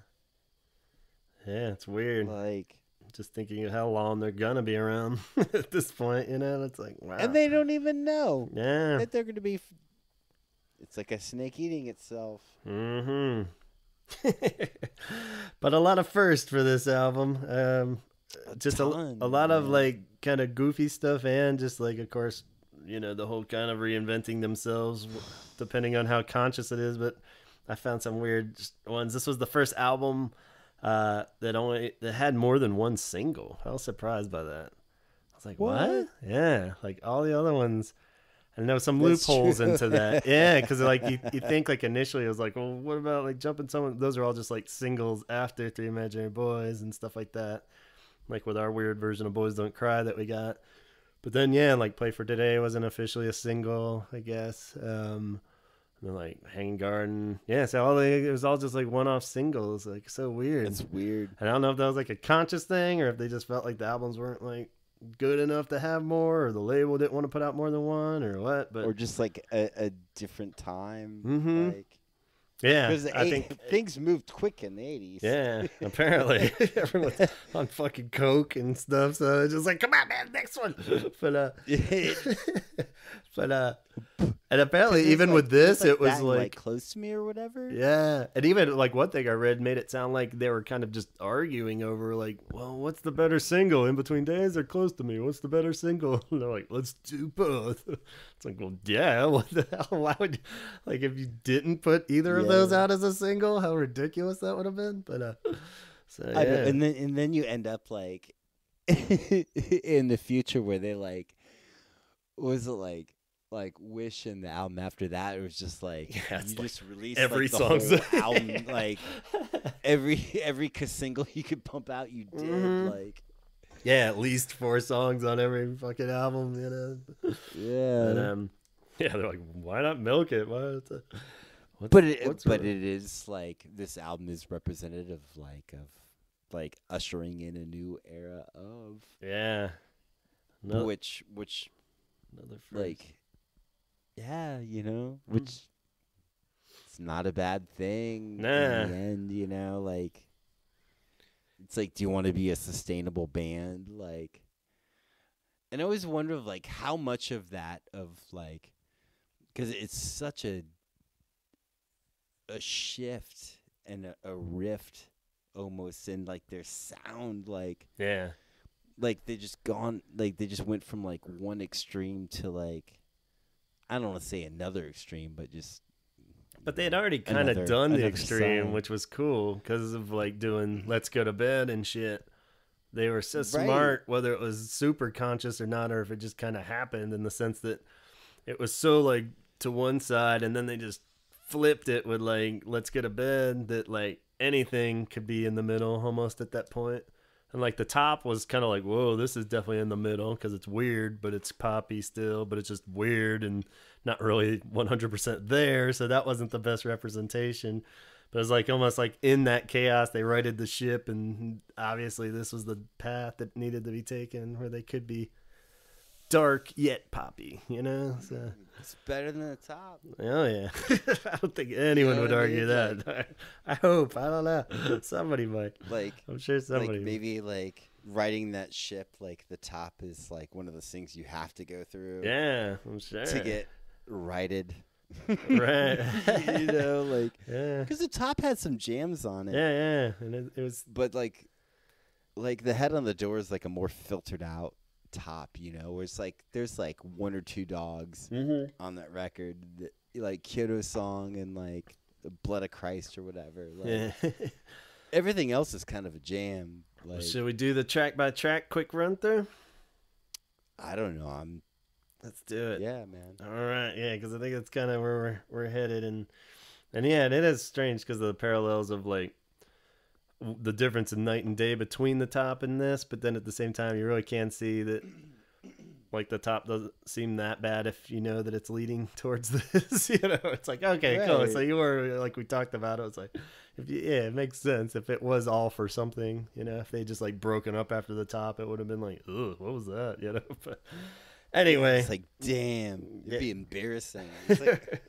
it's weird. Like just thinking of how long they're gonna be around at this point, you know. It's like, wow. And they don't even know that they're gonna be. It's like a snake eating itself. But a lot of firsts for this album. Just a lot of like kind of goofy stuff, and just like, of course, you know, the whole kind of reinventing themselves depending on how conscious it is. But I found some weird ones. This was the first album that had more than one single. I was surprised by that. I was like, what? Yeah, like all the other ones. I know some loopholes into that. Yeah, because like you think like initially it was like, well, what about like Jumping Someone? Those are all just like singles after Three Imaginary Boys and stuff like that. Like with our weird version of Boys Don't Cry that we got. But then, yeah, like Play for Today wasn't officially a single, I guess. And then like Hanging Garden. Yeah, so it was all just like one-off singles. Like, so weird. It's weird. And I don't know if that was like a conscious thing or if they just felt like the albums weren't like good enough to have more, or the label didn't want to put out more than one, or what. But or just like a different time. Like, yeah, because I think things moved quick in the 80s. Yeah, apparently everyone's on fucking coke and stuff, so it's just like, come on, man, next one. And apparently even like, with this, it was that, like Close to Me or whatever. Yeah, and even like one thing I read made it sound like they were kind of just arguing over like, well, what's the better single, In Between Days or Close to Me? What's the better single? And they're like, let's do both. It's like, well, yeah, what the hell? Why would, like, if you didn't put either of those out as a single, how ridiculous that would have been. But so yeah. And then you end up like in the future where they like, was it like Wish and the album after that, it was just like you just released every like, the song whole album, like every single you could pump out, you did like at least 4 songs on every fucking album, you know. Yeah. But, they're like, why not milk it? But it is like this album is representative of ushering in a new era of which another first. like. Yeah, you know, which it's not a bad thing in the end, you know, like it's like, do you want to be a sustainable band? Like, and I always wonder like how much of that like, because it's such a shift and a rift almost in like their sound, like Yeah. they just went from like one extreme to like, I don't want to say another extreme, but just. But they had already kind of done the extreme, sound. which was cool because of like doing "Let's Go to Bed" and shit. They were so Right. smart, whether it was super conscious or not, or if it just kind of happened in the sense that it was so like to one side, and then they just flipped it with like "Let's Go to Bed," that like anything could be in the middle almost at that point. And like the top was kind of like, whoa, this is definitely in the middle because it's weird, but it's poppy still, but it's just weird and not really 100% there. So that wasn't the best representation. But it was like almost like in that chaos, they righted the ship, and obviously this was the path that needed to be taken, where they could be dark yet poppy, you know? So it's better than the top. Oh yeah. I don't think anyone would argue that. Like, I hope. I don't know. Somebody might. Like, I'm sure somebody like maybe like riding that ship, like the top is like one of those things you have to go through. Yeah, I'm sure. To get righted. Right. You know, like, yeah. Because the top had some jams on it. Yeah. And it was. But like the head on the door is like a more filtered out top, you know, where it's like there's like one or two dogs on that record, that, like Kyoto Song and like the Blood of Christ or whatever. Like, everything else is kind of a jam. Like, should we do the track by track quick run through? I don't know. Let's do it. Yeah, man. All right, yeah, because I think that's kind of where we're headed, and yeah, it is strange because of the parallels of like the difference in night and day between the top and this, but then at the same time, you really can see that like the top doesn't seem that bad if you know that it's leading towards this. You know, it's like, okay, right. Cool. So you were like we talked about. It was like, it makes sense if it was all for something. You know, if they just like broken up after the top, it would have been like, ugh, what was that? You know, but anyway, it's like, damn, it'd be embarrassing. It's like,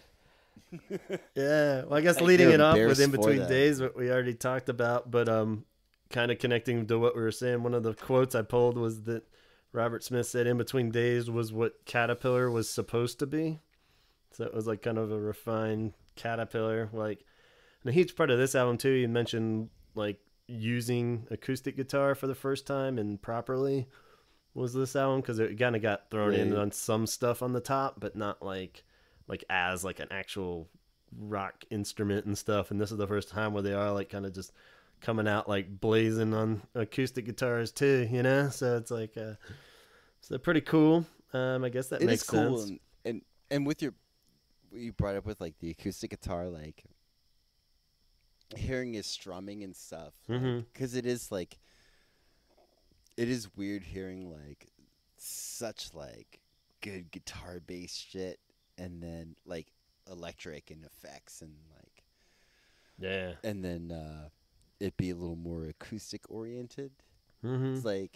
yeah, well, I guess leading it off with In-Between Days, what we already talked about, but kind of connecting to what we were saying, one of the quotes I pulled was that Robert Smith said In-Between Days was what Caterpillar was supposed to be. So it was like kind of a refined Caterpillar. Like, and a huge part of this album too, he mentioned like using acoustic guitar for the first time and properly was this album, because it kind of got thrown in on some stuff on the top, but not like as like an actual rock instrument and stuff. And this is the first time where they are like kind of just coming out like blazing on acoustic guitars too, you know? So it's like so pretty cool. I guess that makes sense. Cool. And with what you brought up with like the acoustic guitar, like hearing his strumming and stuff, because it is like, it is weird hearing like such like good guitar bass shit and then like electric and effects and like, and then it be a little more acoustic oriented. It's like,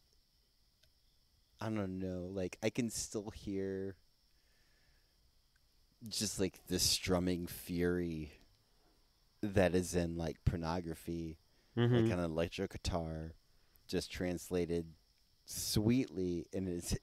I don't know, like I can still hear just like the strumming fury that is in like Pornography, like on an electric guitar, just translated sweetly in his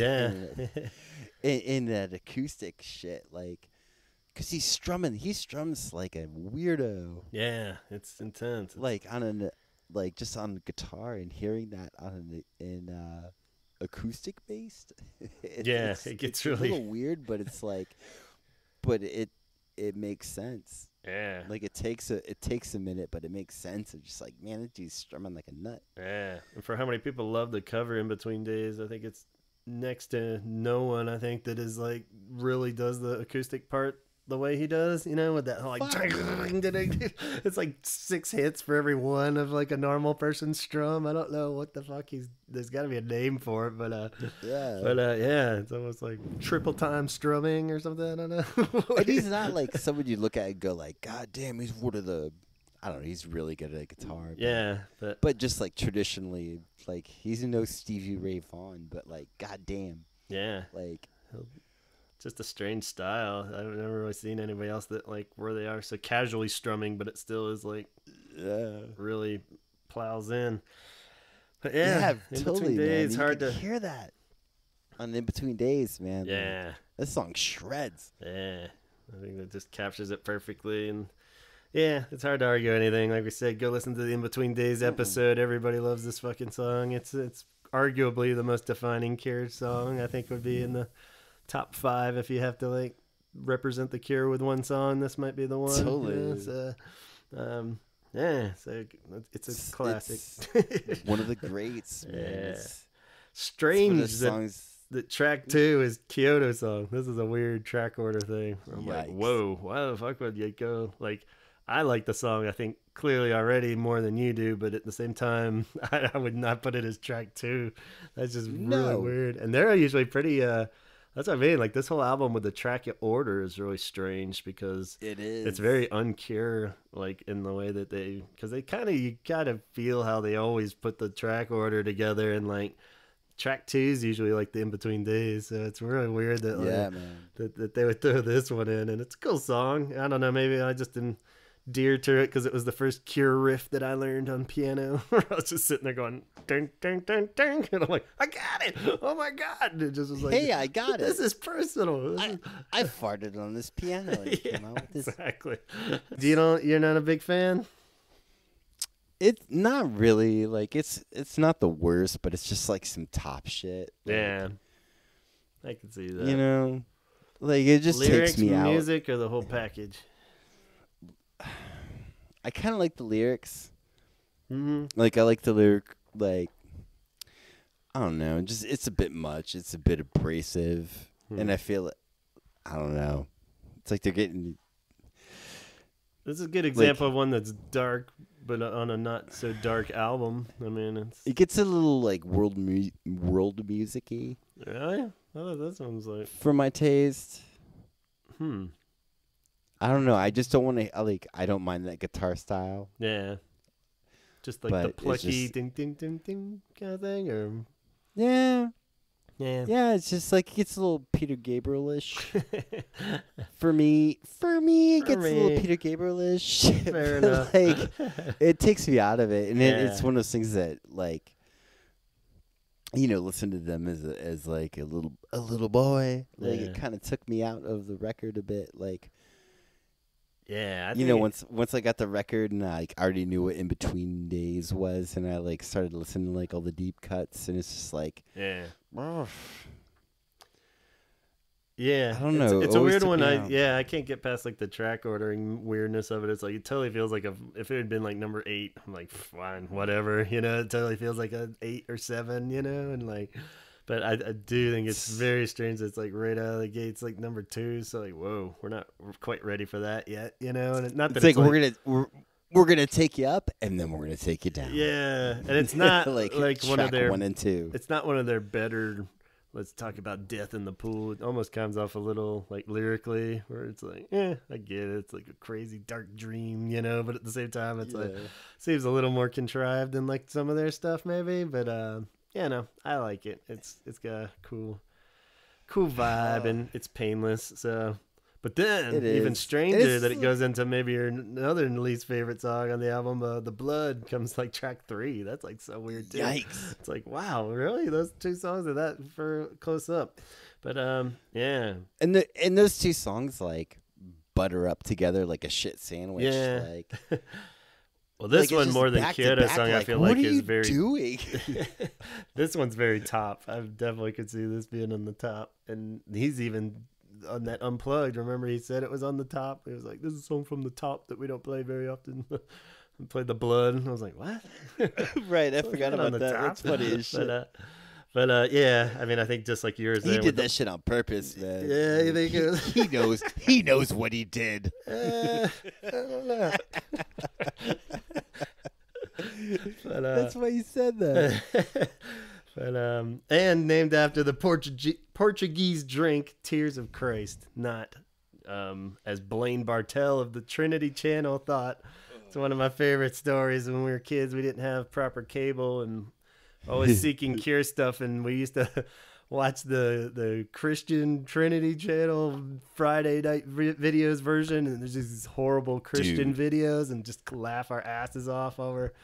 in that acoustic shit, like, because he strums like a weirdo. Yeah, it's intense. Like just on guitar, and hearing that on acoustic based. It gets really a little weird, but it's like, but it makes sense. Yeah, like it takes a minute, but it makes sense. It's just like, man, that dude's strumming like a nut. Yeah, and for how many people love the cover In-Between Days, I think it's next to no one, I think, that is like really does the acoustic part the way he does, you know, with that like it's like 6 hits for every one of like a normal person's strum. I don't know what the fuck there's got to be a name for it, but yeah, it's almost like triple time strumming or something. I don't know. And he's not like someone you look at and go like, God damn, he's one of the, I don't know, he's really good at a guitar. But just like traditionally, like he's no Stevie Ray Vaughan, but like, God damn. Yeah. Like, just a strange style. I've never really seen anybody else that like where they are so casually strumming, but it still is like really plows in. But yeah, In totally, Between Days, man. hard you to could hear that on In Between Days, man. Yeah. Like, this song shreds. Yeah. I think that just captures it perfectly. And yeah, it's hard to argue anything. Like we said, go listen to the In Between Days episode. Everybody loves this fucking song. It's arguably the most defining Cure song. I think would be in the top 5 if you have to like represent the Cure with one song. This might be the one. Totally. You know? So, so it's a classic. It's one of the greats, man. Yeah. It's Strange one of the songs. that track 2 is Kyoto song. This is a weird track order thing. I'm like, Yikes. whoa, why the fuck would you go? Like, I like the song, I think, clearly already more than you do, but at the same time, I would not put it as track 2. That's just really weird. And they're usually pretty, that's what I mean. Like, this whole album with the track order is really strange because it's very uncure, like, in the way that because you kind of feel how they always put the track order together, and, like, track 2 is usually like the In Between Days, so it's really weird that that they would throw this one in, and it's a cool song. I don't know, maybe I just endeared to it because it was the first Cure riff that I learned on piano. I was just sitting there going ding ding ding ding, and I'm like, I got it! Oh my god! And it just was like, hey, I got it. This is personal. I farted on this piano. And came out with this. Exactly. You're not a big fan? It's not really like it's not the worst, but it's just like some top shit. Yeah, I can see that. You know, like it just lyrics, takes me out. Music, or the whole package. I kind of like the lyrics. Mm-hmm. Like I like the lyric. Like I don't know, just it's a bit much. It's a bit abrasive, and I feel it. I don't know. It's like they're getting. This is a good example of one that's dark, but on a not so dark album. I mean, it gets a little like world music-y. Really? Oh, that sounds like for my taste. I don't know. I just don't want to like. I don't mind that guitar style. Yeah. Just like the plucky ding ding ding ding kind of thing, or yeah. Yeah, it's just like it gets a little Peter Gabriel-ish. For me, it gets a little Peter Gabriel-ish. Fair enough. Like, it takes me out of it, and it's one of those things that, like, you know, listen to them as like a little boy. Like, it kind of took me out of the record a bit. Like, yeah, you know, once I got the record and I already knew what In Between Days was, and I like started listening to like all the deep cuts, and it's just like, yeah. I don't know. It's a weird one. I can't get past like the track ordering weirdness of it. It's like it totally feels like if it had been like number 8, I'm like fine, whatever. You know, it totally feels like a 8 or 7. You know, and like, but I do think it's very strange. That it's like right out of the gates like number 2. So like, whoa, we're quite ready for that yet. You know, and not that it's like we're gonna take you up and then we're gonna take you down. Yeah, and it's not like one of their 1 and 2. It's not one of their better. Let's talk about death in the pool. It almost comes off a little like lyrically, where it's like, I get it. It's like a crazy dark dream, you know. But at the same time, it's like seems a little more contrived than like some of their stuff, maybe. But no, I like it. It's got a cool vibe and it's painless. So. But then, even stranger that it goes into maybe your another least favorite song on the album, The Blood, comes like track 3. That's like so weird too. Yikes. It's like, wow, really? Those 2 songs are that for close up. But yeah. And those 2 songs like butter up together like a shit sandwich. Yeah. Like, well, this like one more than Kyoto song, I feel like is very. What are you doing? This one's very top. I definitely could see this being on the top, and he's even. On that Unplugged, remember he said it was on the top. He was like, "This is a song from the top that we don't play very often." And played The Blood, and I was like, "What?" Right, I forgot about that. That's funny as shit. But yeah, I mean, I think just like yours, he did that shit on purpose, man. Yeah, you think he knows what he did. I don't know. But, that's why you said that. But and named after the Portuguese drink Tears of Christ, not as Blaine Bartel of the Trinity Channel thought. It's one of my favorite stories. When we were kids, we didn't have proper cable and always seeking Cure stuff, and we used to watch the Christian Trinity Channel Friday night videos version, and there's just these horrible Christian videos, and just laugh our asses off over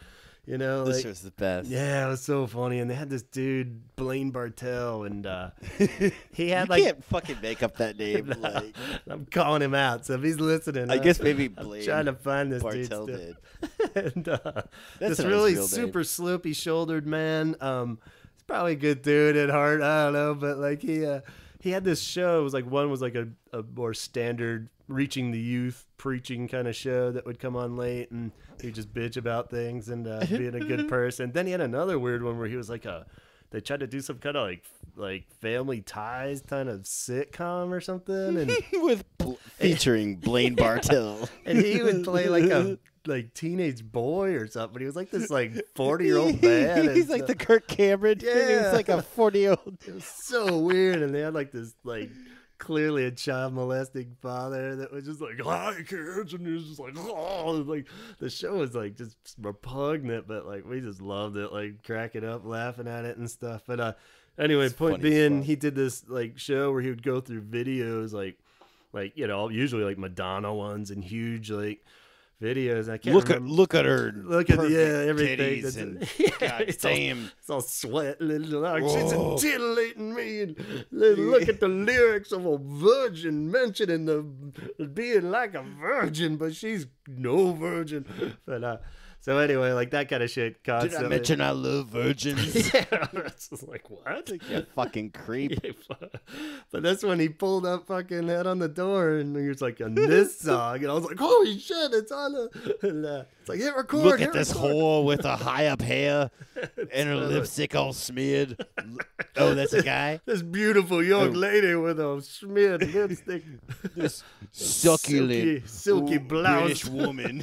You know, This like, was the best. yeah, it was so funny. And they had this dude, Blaine Bartell, and he had You can't fucking make up that name. No, Like, I'm calling him out. So if he's listening, I guess maybe I'm Blaine trying to find this Bartell dude. did. And That's this not his really real name. super sloopy shouldered man. He's probably a good dude at heart. I don't know, but like he had this show. It was like one was like a more standard reaching the youth preaching kind of show that would come on late, and he'd just bitch about things and being a good person. Then he had another weird one where he was like they tried to do some kind of like Family Ties kind of sitcom or something, and With featuring Blaine Bartell. and he would play like a teenage boy or something. He was like this like 40-year-old man. He's like the Kirk Cameron. Yeah. He's like a 40-year-old. It was so weird, and they had like this like clearly a child molesting father that was just like, hi kids, and he was just like, oh, like the show was like just repugnant, but like we just loved it, like cracking up, laughing at it and stuff. But anyway, It's point funny as being, fuck. he did this like show where he would go through videos like you know, usually like Madonna ones and huge like videos. I can't remember. Look at her. Look at perfect everything. titties and God God damn. It's all sweating and like she's Whoa. titillating me. And look at the lyrics of a virgin mentioning the being like a virgin, but she's no virgin. But so anyway, like that kind of shit Did constantly. I mention I love virgins? Yeah, it's just like what? You fucking creep. But that's when he pulled up fucking head on the door, and he was like on this song, and I was like, holy shit, it's on and it's like hit record. Look hit at this record. whore with a high up hair and her lipstick all smeared. Oh, that's a guy? This beautiful young lady with a smeared lipstick, This succulent, silky blouse, British woman.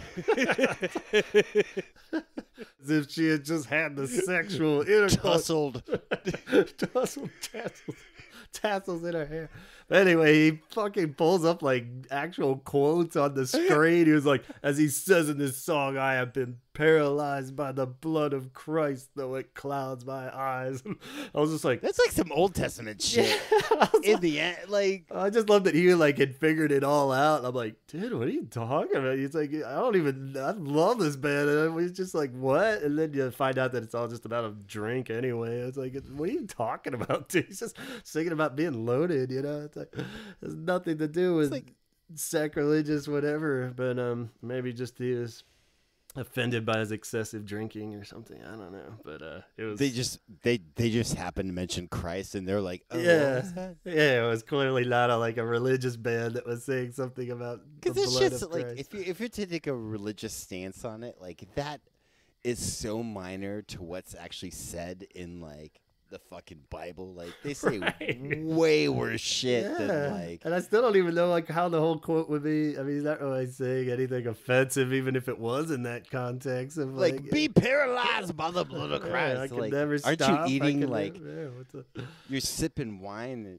as if she had just had the sexual intercourse. Tussled. Tassels in her hair. But anyway, he fucking pulls up like actual quotes on the screen. He was like, as he says in this song, I have been paralyzed by the blood of Christ, though it clouds my eyes. I was just like, That's like some Old Testament shit. In the end, like, I just love that he like had figured it all out. I'm like, dude, what are you talking about? He's like, I love this band. And we just like, what? And then you find out that it's all just about a drink anyway. It's like, what are you talking about, dude? He's just singing about being loaded, you know? It's like, it has nothing to do with like sacrilegious whatever. But maybe just he was offended by his excessive drinking or something. I don't know. But it was they just happened to mention Christ, and they're like, oh, Yeah. what was that? Yeah, it was clearly not like a religious band that was saying something about the Because it's blood just of like Christ. if you're to take a religious stance on it, like that is so minor to what's actually said in like the fucking Bible. Like they say Right. way worse shit Yeah. than like. And I still don't even know like how the whole quote would be. I mean, he's not really saying anything offensive, even if it was in that context of Like be paralyzed by the blood of yeah, Christ. I can like, never aren't stop. you I eating can like never, yeah, what's up? you're sipping wine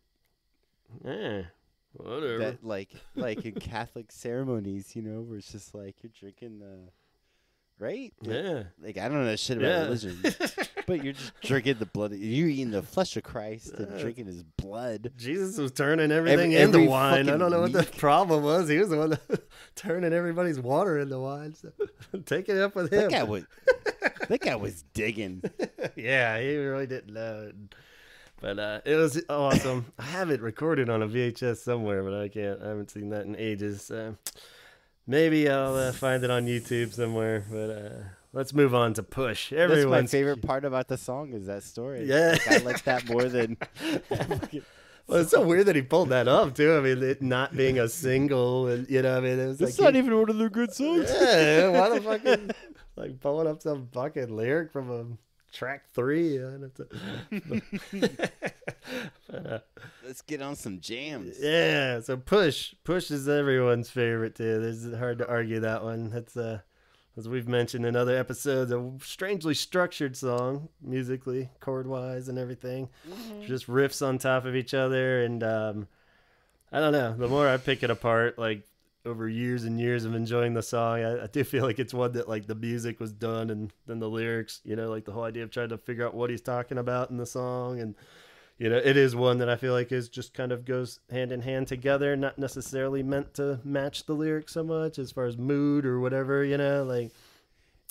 Yeah, whatever. that like in Catholic ceremonies, you know, where it's just like you're drinking the right? yeah. Like I don't know shit about Yeah. religion, but you're just drinking the blood. You're eating the flesh of Christ and Yeah. drinking his blood. Jesus was turning everything every into wine. I fucking don't know what the week. problem was. He was the one that turning everybody's water into wine. So take it up with him. That guy was digging. Yeah, he really didn't know. But it was awesome. I have it recorded on a VHS somewhere, but I haven't seen that in ages. Maybe I'll find it on YouTube somewhere. But let's move on to Push. That's my Everyone's favorite part about the song is that story. Yeah. Like, I like that more than. Well, it's so weird that he pulled that up too. I mean, it not being a single, and you know, I mean, it was It's like not even one of their good songs. yeah, why the fucking like pulling up some fucking lyric from a track 3? You know, Let's get on some jams. yeah, so Push is everyone's favorite too. It's hard to argue that one. That's as we've mentioned in other episodes, a strangely structured song musically, chord wise, and everything. Just riffs on top of each other, and I don't know. The more I pick it apart, like over years and years of enjoying the song, I do feel like it's one that like the music was done, and then the lyrics, you know, like the whole idea of trying to figure out what he's talking about in the song, and you know, it is one that I feel like is just kind of goes hand in hand together, not necessarily meant to match the lyrics so much as far as mood or whatever, you know, like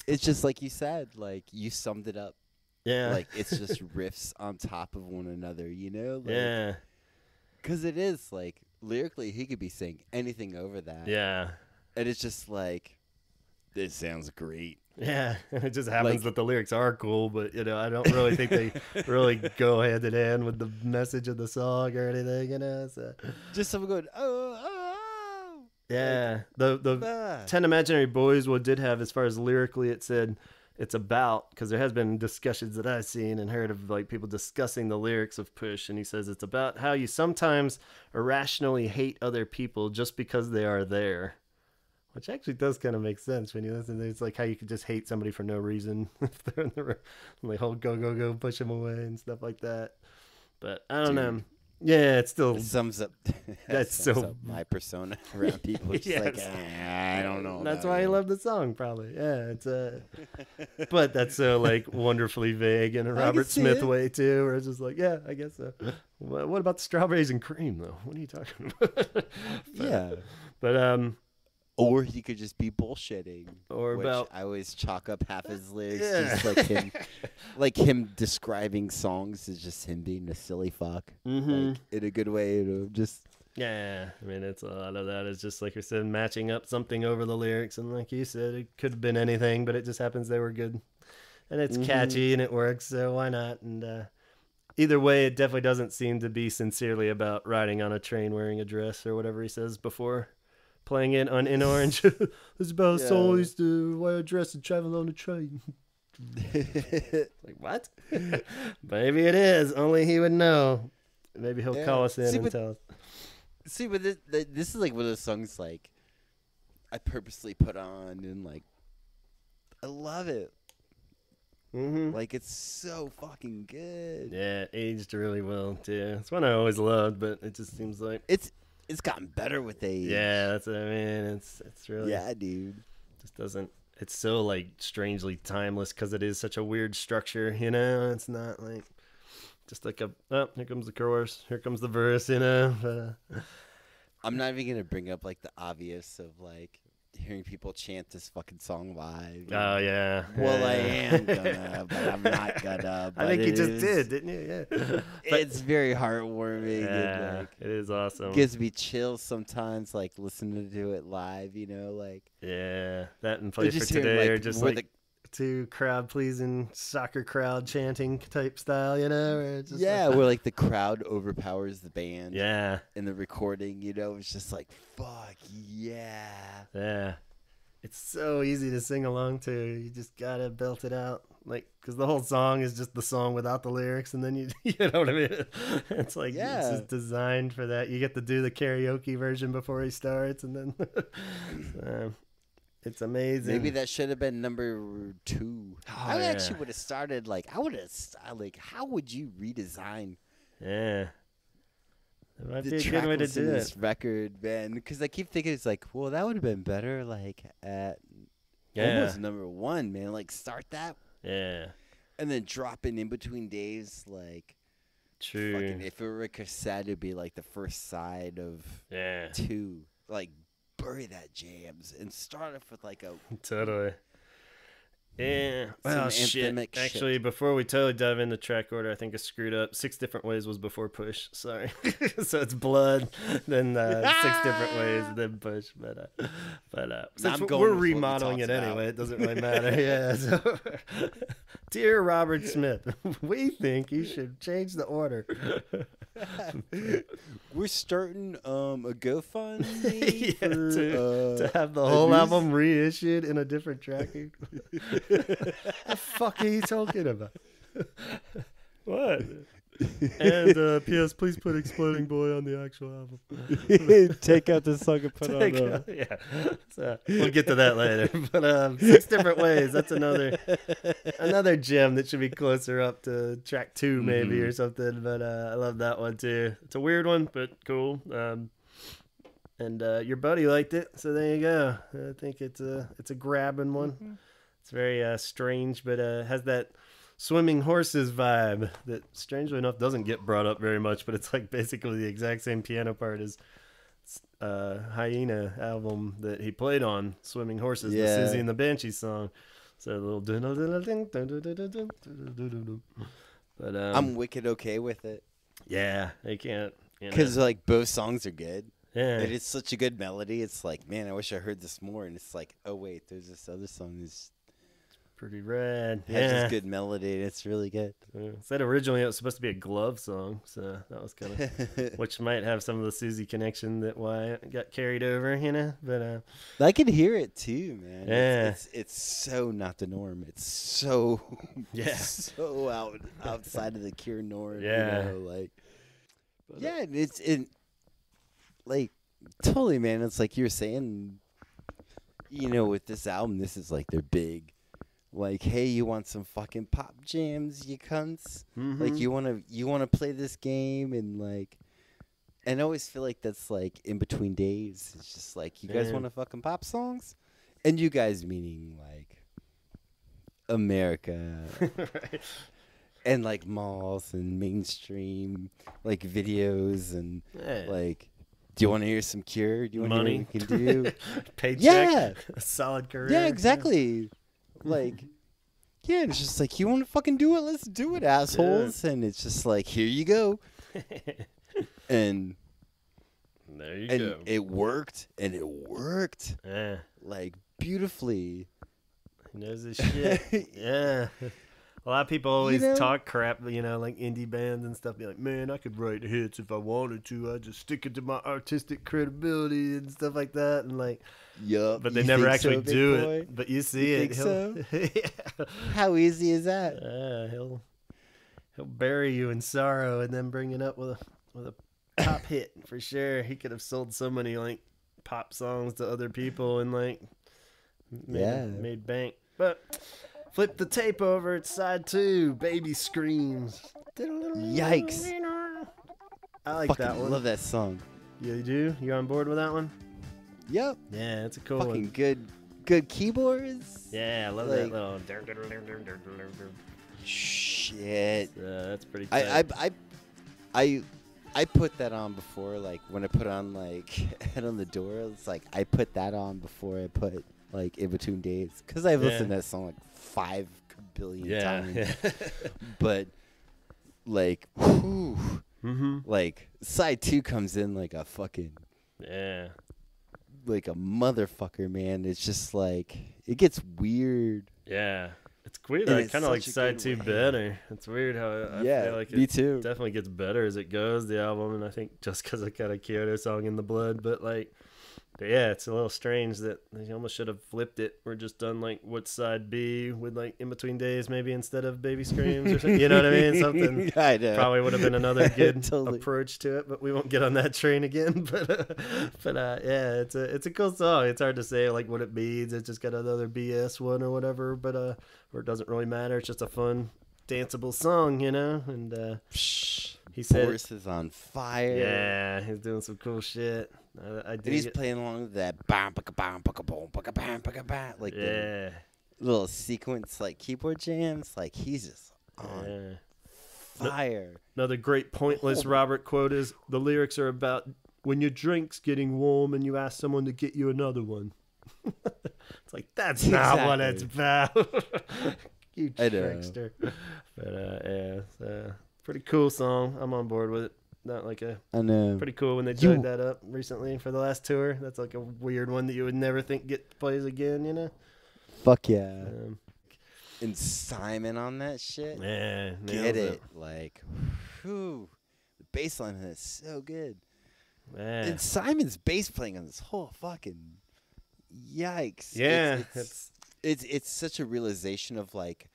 it's just like you said, like you summed it up. Yeah. Like it's just riffs on top of one another, you know? Like, Yeah. because it is like lyrically, he could be saying anything over that. Yeah. And it's just like, this sounds great. Yeah, it just happens Like- that the lyrics are cool, but I don't really think they really go hand in hand with the message of the song or anything, So Just someone going, oh. yeah, the Ah. 10 Imaginary Boys did have, as far as lyrically, it said it's about, because there has been discussions that I've seen and heard of like people discussing the lyrics of Push, and he says it's about how you sometimes irrationally hate other people just because they are there. Which actually does kind of make sense when you listen. It's like how you could just hate somebody for no reason if they're in the room, like whole go, push them away and stuff like that. But I don't know. Yeah, it's still It sums up. That's sums so- up my persona around people. Just like, Yes. I don't know. That's about why I you." love the song, probably. Yeah, it's but that's so like wonderfully vague in a Robert see Smith it. way too, where it's just like, yeah, I guess so. What about the strawberries and cream though? What are you talking about? Yeah. But Or he could just be bullshitting. Or which about- I always chalk up half his lyrics, Yeah. just like him describing songs is just him being a silly fuck, like in a good way. Just yeah, I mean, it's a lot of that. It's just like I said, matching up something over the lyrics, and like you said, it could have been anything, but it just happens they were good, and it's catchy and it works, so why not? And either way, it definitely doesn't seem to be sincerely about riding on a train wearing a dress or whatever he says before playing it on In Orange. It's about a soul used to wear a dress and travel on a train. Like, what? Maybe it is. Only he would know. Maybe he'll call us in and tell us. See, but this is like one of those songs like I purposely put on and like I love it. Like it's so fucking good. Yeah, it aged really well too. It's one I always loved, but it just seems like It's gotten better with age. yeah, that's what I mean. It's really dude. just doesn't. It's so like strangely timeless because it is such a weird structure. It's not like just like here comes the chorus, here comes the verse. But, I'm not even gonna bring up like the obvious of like hearing people chant this fucking song live. oh yeah. Well, yeah. I am gonna, but I'm not gonna. I think you just did, didn't you? Yeah. It's very heartwarming. Yeah, And, like, it is awesome. gives me chills sometimes, like listening to it live. Like Yeah, that and Play for just hearing, Today like, are just where like too crowd pleasing soccer crowd chanting type style, where it's just where like the crowd overpowers the band. yeah, In the recording, it's just like fuck yeah. yeah. It's so easy to sing along to. You just gotta belt it out, like because the whole song is just the song without the lyrics, and then you know what I mean. It's like it's just designed for that. You get to do the karaoke version before he starts, and then. It's amazing. Maybe that should have been number 2. Oh, I actually would have started like how would you redesign Yeah. That might the be a track good way to listing do of it. this record, man? Because I keep thinking it's like, well, that would have been better like at Yeah. almost number 1, man. Like start that Yeah. and then drop in between days, like True. fucking, if it were a cassette, it'd be like the first side of Yeah. 2. Like bury that jams and start off with like a Totally. Yeah. Well, Some shit. anthemic shit. Actually, before we totally dive into track order, I think I screwed up. 6 Different Ways was before Push. Sorry. So it's Blood, then 6 Different Ways, then Push. But since I'm going we're with what we remodeling it talked about. anyway, it doesn't really matter. Yeah. So, dear Robert Smith, we think you should change the order. We're starting a GoFundMe Yeah, for, to have the whole album reissued in a different tracking. The fuck are you talking about? What? And P.S. Please put Exploding Boy on the actual album. take out the song and put Yeah, so, we'll get to that later. But 6 Different Ways. That's another gem that should be closer up to track 2 maybe or something. But I love that one too. It's a weird one, but cool. And your buddy liked it, so there you go. I think it's a grabbing one. It's very strange, but has that swimming horses vibe that, strangely enough, doesn't get brought up very much. But it's like basically the exact same piano part as Hyena album that he played on, Swimming Horses, the Yeah. Susie and the Banshee song. So a little but I'm wicked okay with it. yeah, they can't, you know. Because, like, both songs are good. Yeah. And it's such a good melody. It's like, man, I wish I heard this more. And it's like, oh, wait, there's this other song that's Pretty rad. has Yeah. this good melody. And it's really good. Said originally it was supposed to be a glove song, so that was kind of, which might have some of the Susie connection that why it got carried over, you know. But I can hear it too, man. Yeah. It's so not the norm. It's so Yeah. so outside of the Cure norm. Yeah. You know, like yeah, it's like totally, man. It's like you were saying, you know, with this album, this is like their big. Like, hey, you want some fucking pop jams, you cunts? Mhm. Like, you wanna play this game, and like, and I always feel like that's like in between days. It's just like, you guys Yeah. want to fucking pop songs, and you guys meaning like America right. and like malls and mainstream like videos and Yeah. like. Do you want to hear some Cure? Do you want to hear Money. what we can do? Paycheck. Yeah. A solid career. Yeah, exactly. Like, yeah, it's just like, you want to fucking do it? Let's do it, assholes. And it's just like, here you go. And there you and go. it worked, and it worked Yeah. like beautifully. He knows his shit. Yeah. A lot of people always know? talk crap, you know, like indie bands and stuff. Be like, man, I could write hits if I wanted to. I just stick it to my artistic credibility and stuff like that. And like, Yup. but they You never think actually so, big do boy? it. But you see You it. think Yeah. How easy is that? He'll bury you in sorrow and then bring it up with a pop hit for sure. He could have sold so many like pop songs to other people and like made bank. But flip the tape over. It's side 2. Baby screams. Yikes. I like Fucking that one. love that song. You do? You on board with that one? Yep. Yeah, it's a cool Fucking one. good keyboards. Yeah, I love like- that little. Shit. That's pretty tight. I put that on before, like when I put on like Head on the Door. It's like I put that on before I put like In Between Days, because I've listened to that song like 5 billion times. But like, whew, like side 2 comes in like a fucking like a motherfucker, man. It's just like it gets weird. Yeah. It's weird. And I it's kind of like such a side good 2 way. better. It's weird how I feel like me it too. definitely gets better as it goes, the album. And I think just because I got a Kyoto song in the blood. But yeah, it's a little strange that they almost should have flipped it. We're just done like what's side B with like In Between Days maybe instead of Baby Screams or something. You know what I mean? Something I know. probably would have been another good Totally. approach to it, but we won't get on that train again. But yeah, it's a cool song. It's hard to say like what it means. It's just got another BS one or whatever, but or it doesn't really matter. It's just a fun, danceable song, you know. And he said, Boris is on fire. yeah, he's doing some cool shit. I And dig he's it. playing along with that bam, baka, bam, baka, boom, baka, bam, baka, bam, like the Yeah, little sequence, like keyboard jams. Like he's just on yeah. fire. Another great pointless Robert quote is, the lyrics are about when your drink's getting warm and you ask someone to get you another one. It's like, that's not what it's about. You I know. trickster. But yeah, it's a pretty cool song. I'm on board with it. Not like a I know. pretty cool when they joined that up recently for the last tour. That's like a weird one that you would never think plays again, you know? Fuck yeah. Um, And Simon on that shit. yeah, Get nails it. Like, whew. The bass line is so good. Yeah. And Simon's bass playing on this whole fucking yikes. Yeah, It's such a realization of like,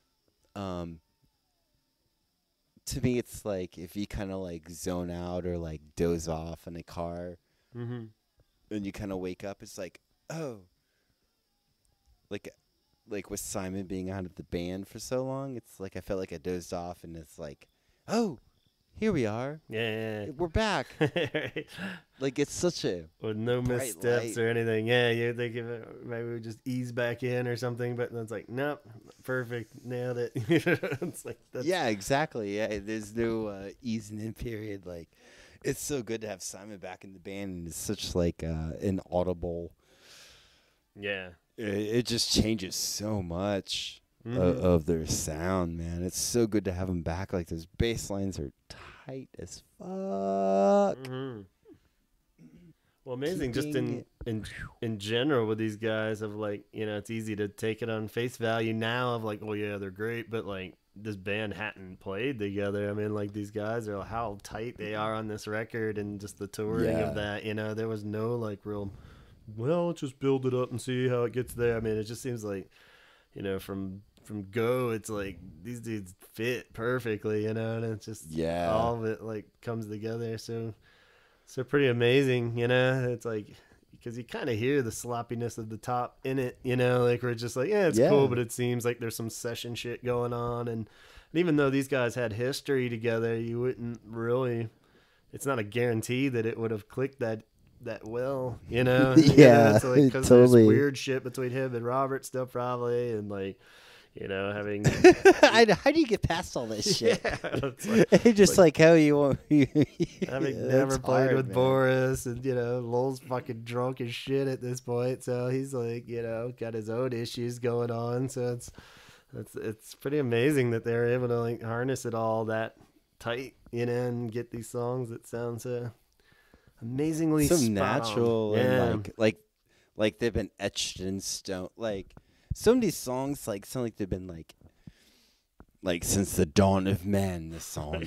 to me it's like if you kind of like zone out or like doze off in a car mm-hmm. and you kind of wake up, it's like, oh, like with Simon being out of the band for so long, it's like I felt like I dozed off, and it's like, oh, here we are. Yeah. We're back. Like, it's such a with no bright missteps light. or anything. Yeah, you think maybe we just ease back in or something, but then it's like, nope, perfect, nailed it. It's like that's, yeah, exactly. Yeah, there's no easing in period. Like, it's so good to have Simon back in the band, and it's such like an audible. yeah. it just changes so much Mm-hmm. of their sound, man. It's so good to have them back. Like those bass lines are tight as fuck. Mm-hmm. Well, amazing. Just Keeping in general with these guys of like, you know, it's easy to take it on face value now of like, oh yeah, they're great, but like this band hadn't played together. I mean, like these guys are how tight they are on this record and just the touring of that. You know, there was no like real. Well, let's just build it up and see how it gets there. I mean, it just seems like, you know, from go, it's like these dudes fit perfectly, you know, and it's just all of it like comes together. So pretty amazing, you know. It's like because you kind of hear the sloppiness of the top in it, you know, like we're just like, yeah, it's cool, but it seems like there's some session shit going on, and even though these guys had history together, you wouldn't really. It's not a guarantee that it would have clicked that well, you know. Yeah, it's like because totally. there's weird shit between him and Robert still probably, and like. You know, having how do you get past all this shit? Yeah, it's just like how you want. Having never played with Boris, and you know, Lowell's fucking drunk as shit at this point, so he's like, you know, got his own issues going on. So it's pretty amazing that they're able to like harness it all that tight, you know, and get these songs that sound so amazingly so spot natural on. and like they've been etched in stone. Like some of these songs like sound like they've been like since the dawn of man. The song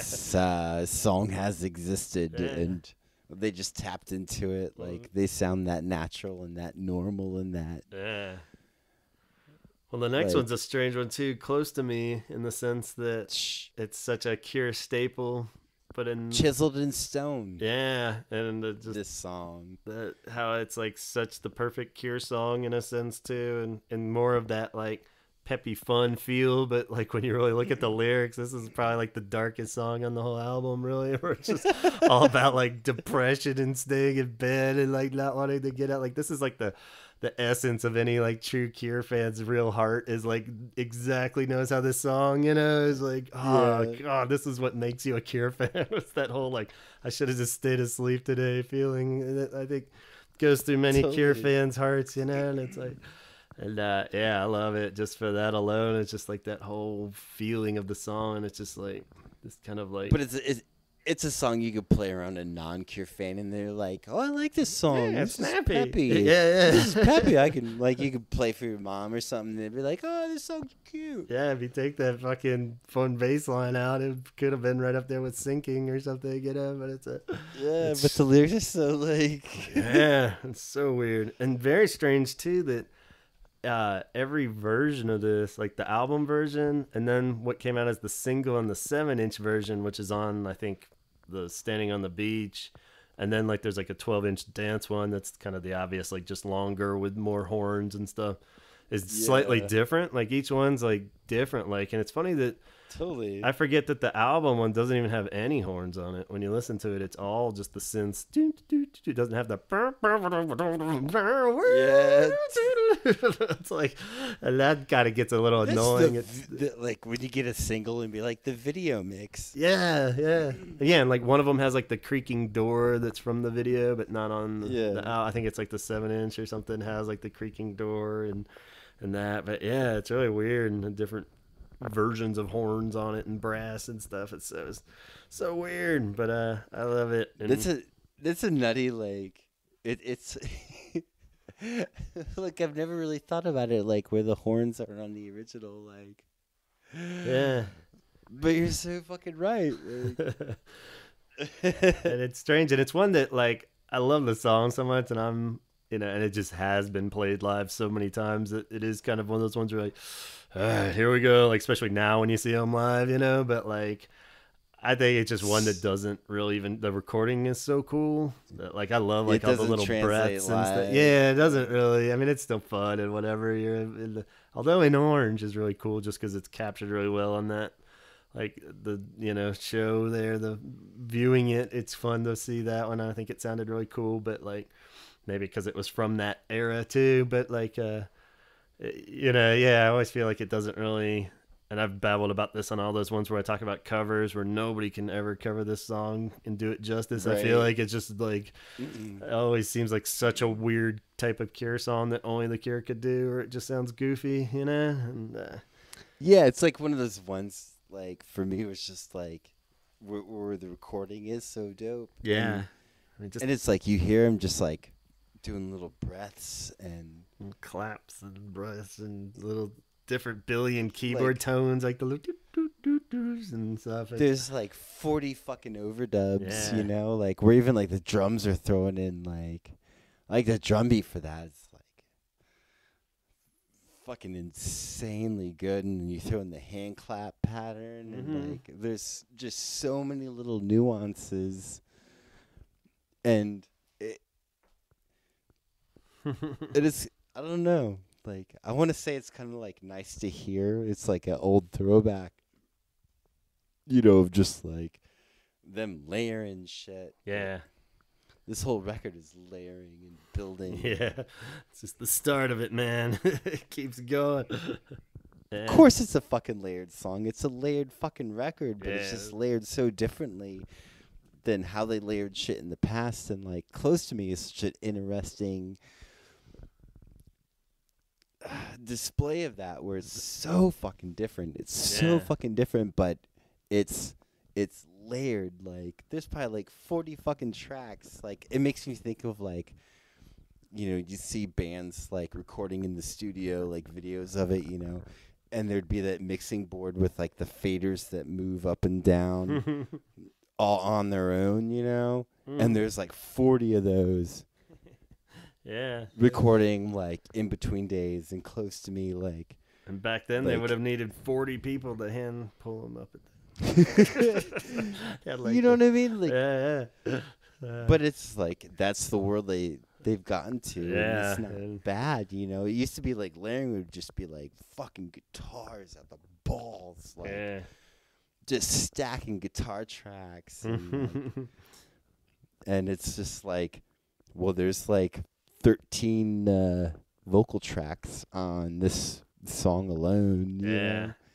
song has existed and they just tapped into it. Like they sound that natural and that normal and that. Well, the next one's a strange one too, close to me in the sense that it's such a Cure staple. But chiseled in stone. Yeah, and this song, how it's like such the perfect Cure song in a sense too, and more of that like peppy fun feel. But like when you really look at the lyrics, this is probably like the darkest song on the whole album, really, where it's just all about like depression and staying in bed and like not wanting to get out. Like this is like the essence of any like true Cure fan's real heart is like exactly knows how this song, you know, is like, God, this is what makes you a Cure fan. It's that whole like I should have just stayed asleep today feeling that I think goes through many Cure fans' hearts, you know, and it's like, and I love it just for that alone. It's just like that whole feeling of the song, and it's just like this kind of like, but it's a song you could play around a non-Cure fan, and they're like, "Oh, I like this song. Yeah, it's snappy. Peppy. Yeah, this is peppy." I can you could play for your mom or something. And they'd be like, "Oh, this song's cute." Yeah, if you take that fucking fun bass line out, it could have been right up there with Sinking or something, you know. But but the lyrics are so like, it's so weird and very strange too that every version of this, like the album version, and then what came out as the single and the 7-inch version, which is on, I think, the Standing on the Beach, and then like there's like a 12-inch dance one that's kind of the obvious, like just longer with more horns and stuff, is slightly different. Like each one's like different, like, and it's funny that totally. I forget that the album one doesn't even have any horns on it. When you listen to it, it's all just the synths. It doesn't have the. It's like, and that kind of gets a little annoying. Like when you get a single and be like the video mix. Yeah. And like one of them has like the creaking door that's from the video, but not on the I think it's like the 7-inch or something has like the creaking door and that. But yeah, it's really weird, and the different versions of horns on it and brass and stuff. It's so weird, but I love it. And it's a nutty like it's like I've never really thought about it like where the horns are on the original, like but you're so fucking right, like. And it's strange, and it's one that like I love the song so much, and I'm and it just has been played live so many times that it is kind of one of those ones where like, here we go, like especially now when you see them live, you know. But like I think it's just one that doesn't really even, the recording is so cool that, like, I love like all the little breaths and stuff. Yeah, it doesn't really, I mean, it's still fun and whatever. Although In Orange is really cool just because it's captured really well on that, like the show there, the viewing it's fun to see that one. I think it sounded really cool, but like maybe because it was from that era too. But like I always feel like it doesn't really And I've babbled about this on all those ones where I talk about covers where nobody can ever cover this song and do it justice. Right. I feel like it's just like, it always seems like such a weird type of Cure song that only the Cure could do, or it just sounds goofy, you know? And, yeah, it's like one of those ones, like, for me, it was just like, where the recording is so dope. yeah. And it's like you hear him just like doing little breaths and claps and breaths and little different billion keyboard tones, like the little doo-doo-doo-doos and stuff. There's like 40 fucking overdubs, Yeah. you know, like where even like the drums are throwing in like the drum beat for that is like fucking insanely good, and you throw in the hand clap pattern, and like there's just so many little nuances, and it is, I don't know, like I want to say it's kind of like nice to hear. It's like an old throwback, you know, of just like them layering shit. Yeah. This whole record is layering and building. Yeah. It's just the start of it, man. It keeps going. Yeah. Of course it's a fucking layered song. It's a layered fucking record, but it's Yeah. just layered so differently than how they layered shit in the past. And like Close to Me is such an interesting display of that, where it's so fucking different. It's so fucking different, but it's layered. Like there's probably like 40 fucking tracks. Like it makes me think of like, you know, you see bands like recording in the studio, like videos of it, you know, and there'd be that mixing board with like the faders that move up and down all on their own, you know, and there's like 40 of those. Yeah. Recording like Inbetween Days and Close to Me, like. And back then they like- would have needed 40 people to hand pull them up at yeah, like you know what I mean? Like, yeah. but it's like that's the world they've gotten to. And Yeah, it's not and- bad, you know. It used to be like layering would just be like fucking guitars at the balls, like Yeah. just stacking guitar tracks, and, and it's just like, well, there's like 13 vocal tracks on this song alone. You Yeah. know?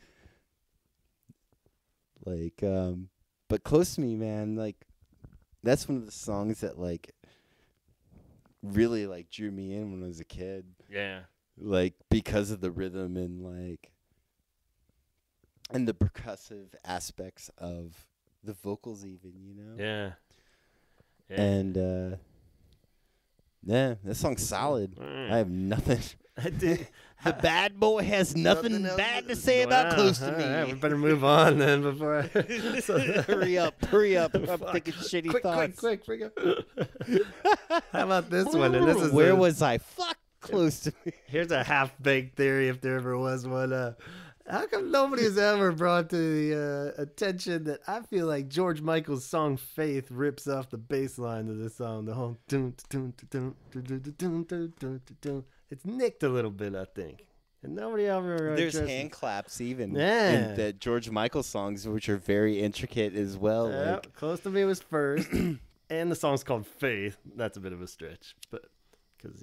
Like, but Close to Me, man, like, that's one of the songs that, like, really, like, drew me in when I was a kid. Yeah. Like, because of the rhythm and, like, and the percussive aspects of the vocals even, you know? Yeah. Yeah. And, yeah, that song's solid. Mm. I have nothing. I did. The bad boy has nothing else bad to say about Close to All Me. right, we better move on then before I... Hurry up. I'm Fuck. thinking shitty quick, thoughts. quick, How about this one? And this is Where was I? Fuck Close to Me. Here's a half-baked theory, if there ever was one. How come nobody's ever brought to the attention that I feel like George Michael's song "Faith" rips off the bass line of this song? The whole dun, dun, dun, dun, dun, dun, dun, dun, dun, dun. It's nicked a little bit, I think, and nobody ever. There's addresses- hand claps even Yeah. in the George Michael songs, which are very intricate as well. Yeah, Like, Close to Me was first, and the song's called "Faith." That's a bit of a stretch, but because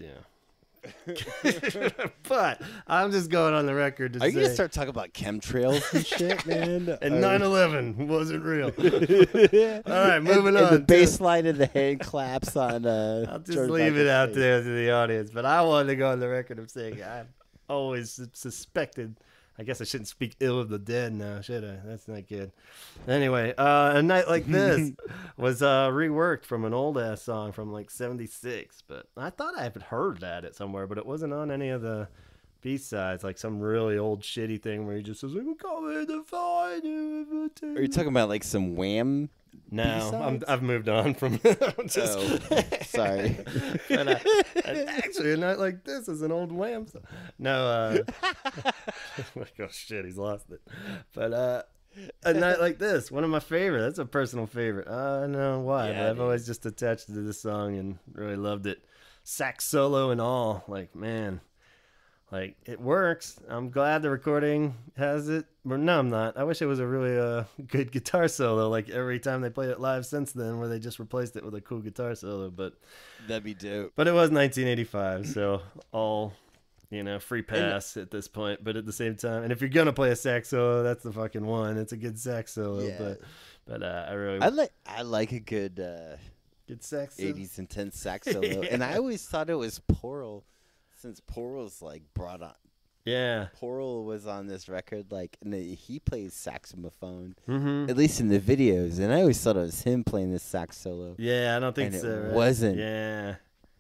but I'm just going on the record to are you say. gonna start talking about chemtrails and shit, man? And 9/11 wasn't real. All right, moving and on. the bass line and the hand claps on. I'll just George leave it Michael's out face. there to the audience. But I wanted to go on the record of saying I've always suspected. I guess I shouldn't speak ill of the dead now, should I? That's not good. Anyway, A Night Like This was reworked from an old ass song from like '76. But I thought I had heard that somewhere, but it wasn't on any of the B-sides. Like some really old shitty thing where he just says, "I'm coming to find you." Are you talking about like some Wham? No, B-sides? I've moved on from. Sorry. But, actually, A Night Like This is an old Wham song. No, like, oh shit, he's lost it. But A Night Like This, one of my favorite. That's a personal favorite. I don't know why, Yeah, but I've it always just attached to this song and really loved it. Sax solo and all, like man. Like, it works. I'm glad the recording has it. But no, I'm not. I wish it was a really good guitar solo, like every time they played it live since then, where they just replaced it with a cool guitar solo. But That'd be dope. it was 1985, so all, free pass at this point. But at the same time, and if you're gonna play a sax solo, that's the fucking one. It's a good sax solo. Yeah. But I really I like a good good sax solo. 80s intense sax solo, and I always thought it was Porl, since Porl's like brought on. Yeah, Porl was on this record, like, and he plays saxophone, mm-hmm. at least in the videos, and I always thought it was him playing this sax solo. Yeah, I don't think and so. It right? wasn't. Yeah.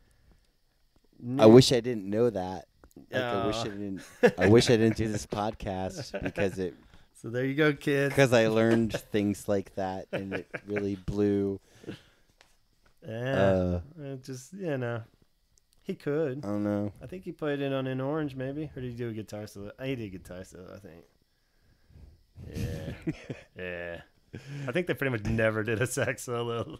I wish I didn't know that. Like, Oh. I wish I didn't do this podcast because it. So there you go, kids. Because I learned things like that, and it really blew. Yeah. Just he could. I don't know. I think he played it on In Orange, maybe, or did he do a guitar solo? He did guitar solo, I think. Yeah. Yeah. I think they pretty much never did a sax solo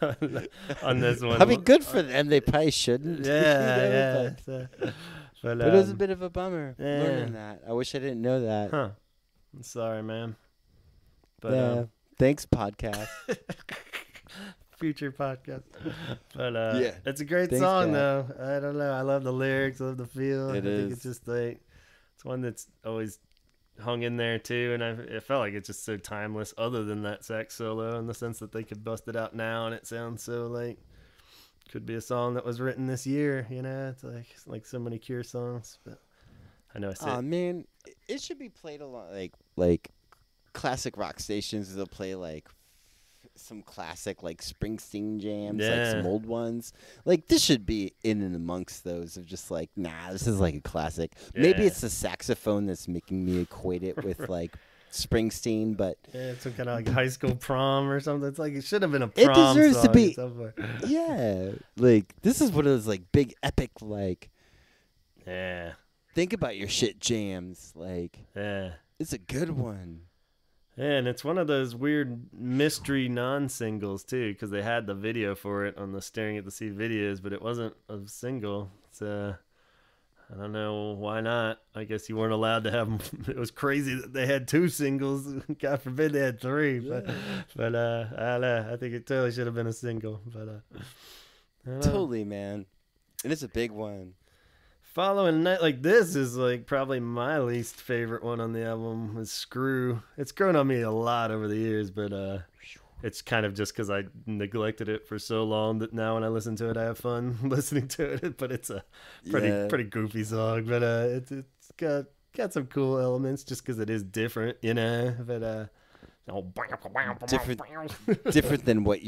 on this one. I mean, good for them. They probably shouldn't. Yeah, But it was a bit of a bummer yeah. learning that. I wish I didn't know that. Huh. I'm sorry, man. But yeah. Thanks, podcast. future podcast. But yeah. It's a great Thanks, song, Dad. though. I don't know. I love the lyrics. I love the feel. It I think is. it's just like, it's one that's always hung in there too, and it felt like it's just so timeless, other than that sax solo, in the sense that they could bust it out now and it sounds so like could be a song that was written this year. It's like so many Cure songs. But I know I said, Oh man, it should be played a lot, like classic rock stations. They'll play like some classic like Springsteen jams, like some old ones. Like this should be in and amongst those of just like, nah, this is like a classic. Yeah. Maybe it's the saxophone that's making me equate it with like Springsteen, but it's some kind of like high school prom or something. It's like it should have been a it prom deserves song to be. somewhere. Yeah, like this is one of those like big epic like. Yeah. Think about your shit jams. Like, Yeah. it's a good one. Yeah, and it's one of those weird mystery non-singles too, because they had the video for it on the Staring at the Sea videos, but it wasn't a single. It's I don't know why not. I guess you weren't allowed to have them. It was crazy that they had 2 singles. God forbid they had 3. But I don't know. I think it totally should have been a single. But I don't know. Totally, man. And it's a big one. Following a Night Like This is like probably my least favorite one on the album. Is Screw. It's grown on me a lot over the years, but it's kind of just because I neglected it for so long that now when I listen to it, I have fun listening to it. But it's a pretty goofy song. But it's got some cool elements just because it is different, But different than what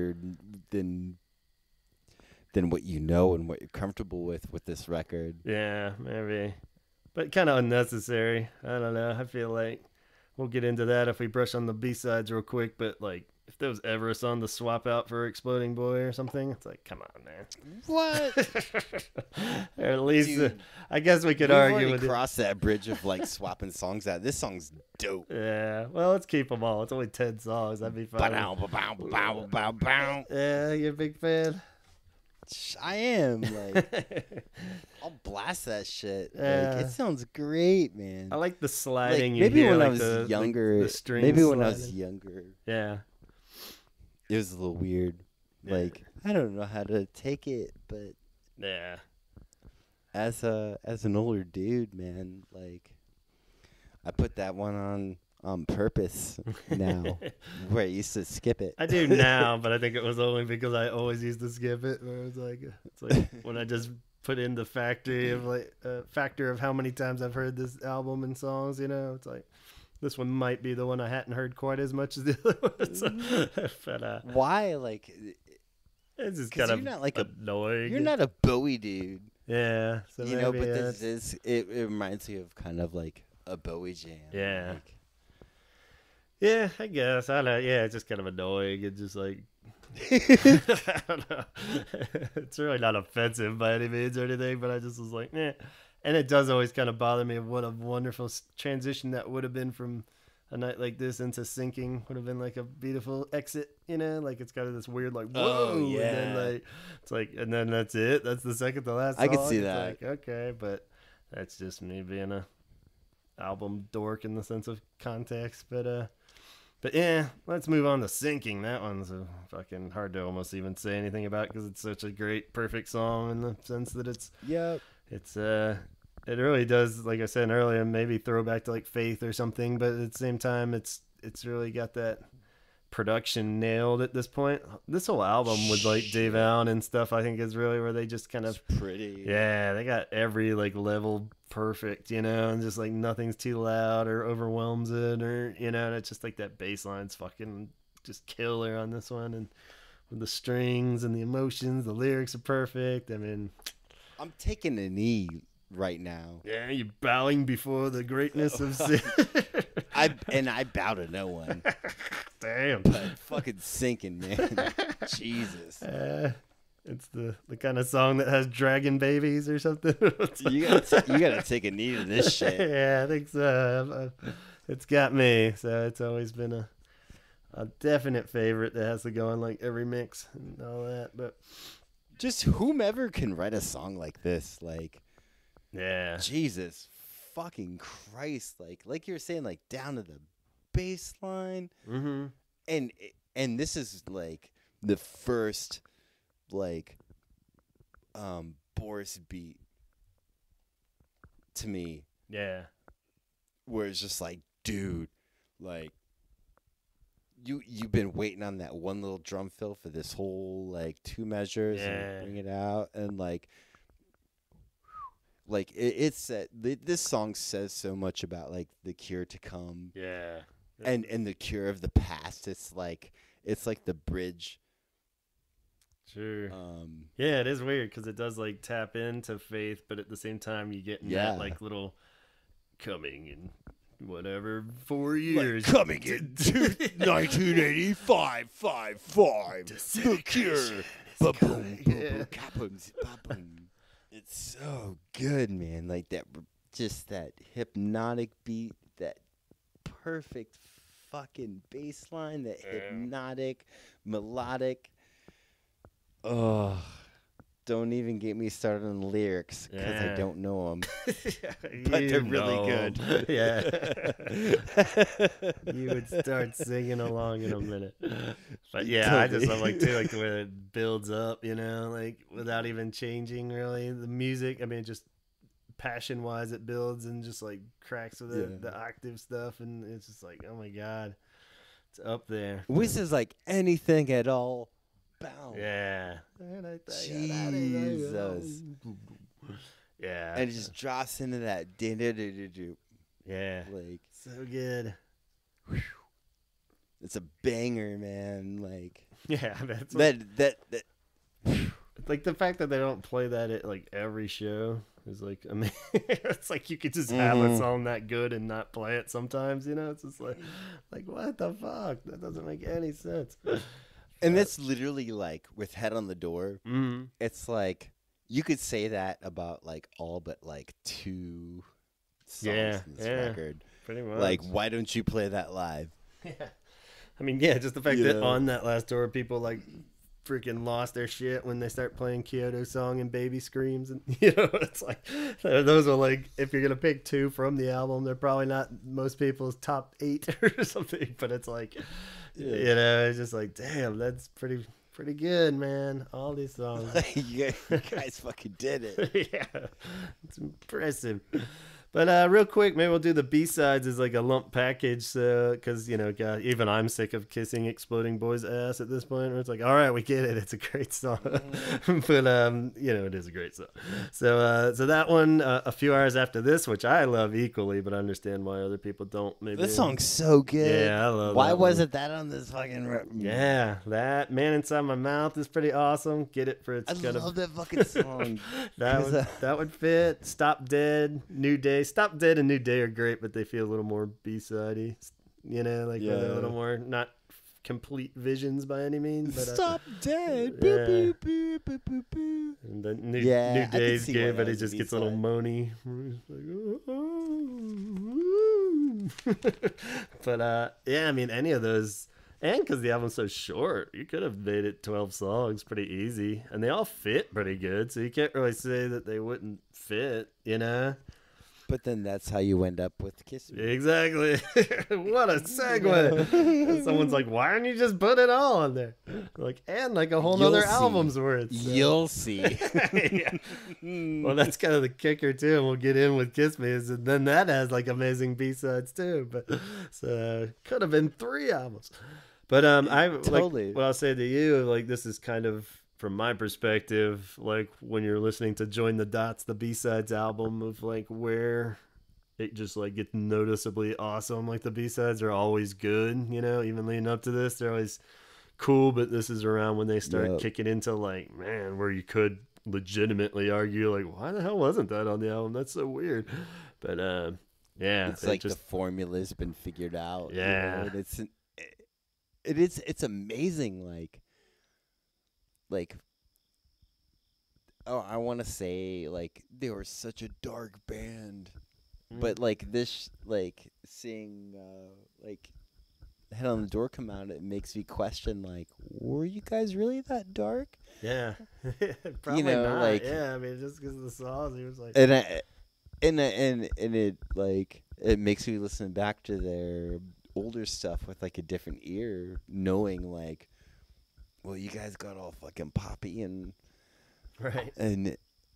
than what you know and what you're comfortable with this record. Yeah, maybe. But kind of unnecessary. I don't know. I feel like we'll get into that if we brush on the B-sides real quick. But, like, if there was ever a song to swap out for Exploding Boy or something, it's like, come on, man. What? Or at least, Dude, I guess we could We've argue already with it. crossed that bridge of, like, swapping songs out. This song's dope. Yeah, well, let's keep them all. It's only 10 songs. That'd be fun. Bow, bow, bow, bow, bow. Yeah, you're a big fan? I am. Like, I'll blast that shit. Yeah. Like, it sounds great, man. I like the sliding. Like, you maybe hear, when like I was the, younger. the strings Maybe when I was sliding. younger, Yeah. it was a little weird. Yeah. Like, I don't know how to take it, but Yeah. as an older dude, man, like, I put that one on purpose now, where I used to skip it. I do now, but I think it was only because I always used to skip it. Where it's like when I just put in the factor of how many times I've heard this album and songs. It's like this one might be the one I hadn't heard quite as much as the other ones. But Why? Like, it's just 'cause kind of you're not like annoying. you're not a Bowie dude, Yeah, so but maybe it reminds me of kind of like a Bowie jam. Yeah. Like, yeah, I guess. I know. Yeah, it's just kind of annoying. It's just like, I don't know. It's really not offensive by any means or anything, but I just was like, eh. And it does always kind of bother me what a wonderful transition that would have been from A Night Like This into Sinking. Would have been like a beautiful exit, Like it's kind of this weird, like, whoa. Oh, yeah. And then it's like, and then that's it. That's the second to last I song. could see It's that. like, okay, but that's just me being a album dork in the sense of context, but yeah, let's move on to Sinking. That one's fucking hard to almost even say anything about because it's such a great, perfect song in the sense that it's yep. it's It really does, like I said earlier, maybe throw back to like Faith or something, but at the same time, it's really got that production nailed at this point. This whole album with like Dave Allen and stuff, I think is really where they just kind of It's pretty. yeah, they got every like level perfect, you know, and just like nothing's too loud or overwhelms it, or you know, and it's just like that bass line's fucking just killer on this one, and with the strings and the emotions, the lyrics are perfect. I mean, I'm taking a knee right now. yeah, you're bowing before the greatness of sin. I bow to no one. Damn. But fucking sinking, man. Jesus. It's the kind of song that has dragon babies or something. You gotta take a knee to this shit. Yeah, I think so. It's got me. So it's always been a definite favorite that has to go on like every mix and all that. But just whomever can write a song like this, like, yeah, Jesus fucking Christ, like you were saying, like down to the bass line, and this is like the first like Boris beat to me, yeah, where it's just like, dude, like you've been waiting on that one little drum fill for this whole like 2 measures and bring it out, and like it's this song says so much about like the cure to come, and the cure of the past. It's like the bridge. Sure. Yeah, it is weird because it does like tap into Faith, but at the same time you get in that like little coming in whatever 4 years, like coming into 1985, 5. The cure. Ba-boom. It's so good, man. Like that, just that hypnotic beat, that perfect fucking bass line, that hypnotic, melodic. Oh, don't even get me started on the lyrics because I don't know them. But they're really good. Yeah. You would start singing along in a minute. But yeah, I just love like too, like the way it builds up, you know, like without even changing really the music. I mean, just passion wise it builds and just like cracks with the octave stuff, and it's just like, oh my God, it's up there. This is like anything at all. Bow. Yeah. Jesus. Yeah. And it just drops into that. Yeah. Like, so good. It's a banger, man. Like, yeah, that's that like the fact that they don't play that at like every show is like, I mean, it's like you could just have a song that good and not play it sometimes, you know? It's just like what the fuck? That doesn't make any sense. And that's literally like with Head on the Door. It's like you could say that about like all but like 2 songs in this record. Pretty much. Like, why don't you play that live? Yeah. I mean, yeah, just the fact that on that last tour, people like freaking lost their shit when they start playing Kyoto Song and Baby Screams, and you know, it's like those are like, if you're gonna pick 2 from the album, they're probably not most people's top 8 or something, but it's like, you know, it's just like, damn, that's pretty good, man. All these songs. You guys fucking did it. Yeah, it's impressive. But real quick, maybe we'll do the B-sides as like a lump package, because, you know, God, even I'm sick of kissing Exploding Boy's ass at this point. Where it's like, all right, we get it. It's a great song. But, you know, it is a great song. So that one, a few hours after this, which I love equally, but I understand why other people don't. Maybe this song's so good. Yeah, I love Why that wasn't that on this fucking... Yeah, that Man Inside My Mouth is pretty awesome. Get it for its I love that fucking song. that would fit. Stop Dead, New Day. Stop Dead and New Day are great, but they feel a little more B-sidey, you know, like a little more not complete visions by any means. But Stop Dead. Yeah. Boop, boop, boop, boop, boop. And then New Day's good, but it just gets a little moany. But yeah, I mean, any of those, and because the album's so short, you could have made it 12 songs pretty easy, and they all fit pretty good, so you can't really say that they wouldn't fit, you know. But then that's how you end up with Kiss Me. Exactly. What a segue. Someone's like, why don't you just put it all on there? Like, and like a whole nother album's worth. So. You'll see. Yeah. Well, that's kind of the kicker too. And we'll get in with Kiss Me. Is and then that has like amazing B-sides too. But so could have been 3 albums. But I totally. Like what I'll say to you, like this is kind of from my perspective, like when you're listening to Join the Dots, the B-sides album, of like where it just like gets noticeably awesome. Like the B-sides are always good, you know, even leading up to this, they're always cool. But this is around when they start kicking into like, man, where you could legitimately argue like, why the hell wasn't that on the album? That's so weird. But yeah, it's like the formula's been figured out. Yeah, you know? It's amazing. Like, oh, I want to say, like, they were such a dark band. But, like, this, like, seeing, like, Head on the Door come out, it makes me question, like, were you guys really that dark? Yeah. Probably not. Like, yeah, I mean, just because of the songs, he was like... And it, like, it makes me listen back to their older stuff with, like, a different ear, knowing, like, well, you guys got all fucking poppy and right, and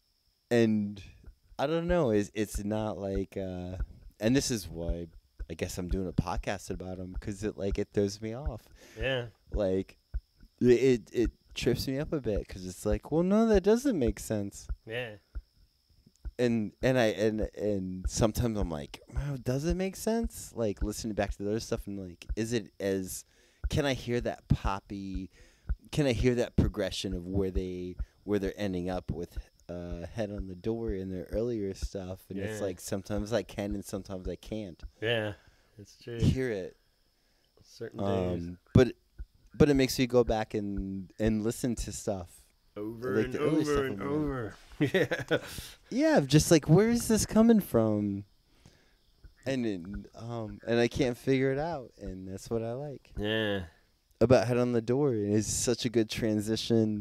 I don't know. It's not like, and this is why I guess I'm doing a podcast about them, because it throws me off. Yeah, like it trips me up a bit, because it's like, well, no, that doesn't make sense. Yeah, and sometimes I'm like, wow, does it make sense? Like listening back to the other stuff and like, can I hear that poppy? Can I hear that progression of where they're ending up with Head on the Door in their earlier stuff? And it's like sometimes I can and sometimes I can't. Yeah, it's true. Hear it. Certain days. But it makes me go back and listen to stuff over like and over and over. Yeah. Yeah, just like, where is this coming from? And I can't figure it out, and that's what I like. Yeah. About Head on the Door. It's such a good transitional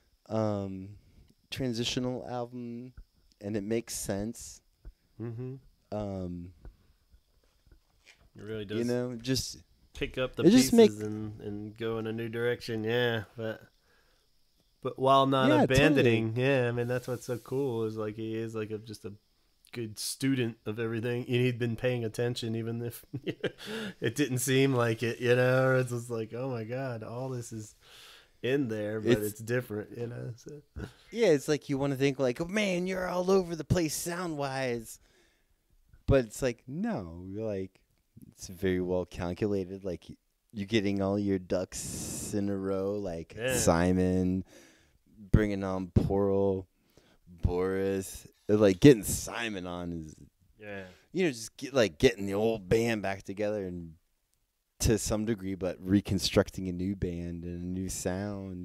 album, and it makes sense. Mm-hmm. It really does. You know, just pick up the pieces and go in a new direction. Yeah, but while not abandoning. Totally. Yeah, I mean that's what's so cool is like he is like just a good student of everything, and he'd been paying attention even if it didn't seem like it, you know, or it's just like, oh my god, all this is in there, but it's different, you know. So. Yeah, it's like you want to think like, oh man, you're all over the place sound wise, but it's like, no, you're like, it's very well calculated, like you're getting all your ducks in a row, like Simon bringing on Pearl, Boris. Like getting Simon on is, you know, just getting the old band back together and to some degree, but reconstructing a new band and a new sound.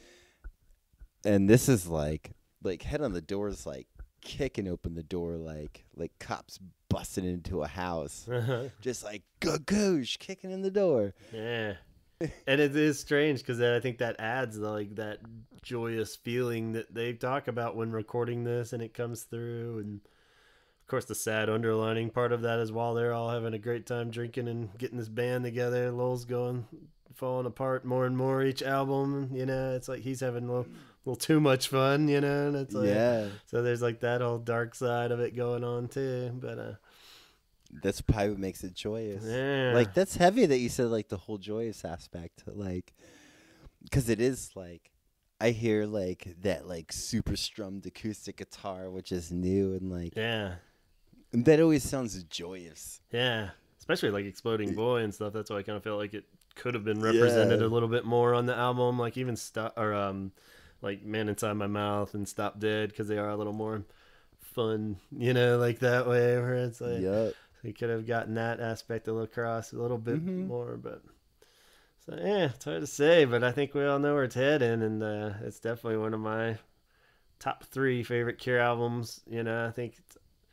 And this is like Head on the Door is like kicking open the door, like cops busting into a house, just like goosh kicking in the door. Yeah. And it is strange because I think that adds like that joyous feeling that they talk about when recording this, and it comes through. And of course, the sad underlining part of that is while they're all having a great time drinking and getting this band together, Lowell's falling apart more and more each album. You know, it's like he's having a little too much fun. You know, and it's like so there's like that whole dark side of it going on too. But that's probably what makes it joyous. Yeah. Like, that's heavy that you said, like, the whole joyous aspect. Like, because it is, like, I hear, like, that, like, super strummed acoustic guitar, which is new, and, like... Yeah. And that always sounds joyous. Yeah. Especially, like, Exploding Boy and stuff. That's why I kind of felt like it could have been represented a little bit more on the album. Like, even... like, Man Inside My Mouth and Stop Dead, because they are a little more fun, you know, like, that way, where it's like... Yep. We could have gotten that aspect across a little bit more, but so yeah, it's hard to say. But I think we all know where it's heading, and it's definitely one of my top 3 favorite Cure albums. You know, I think it's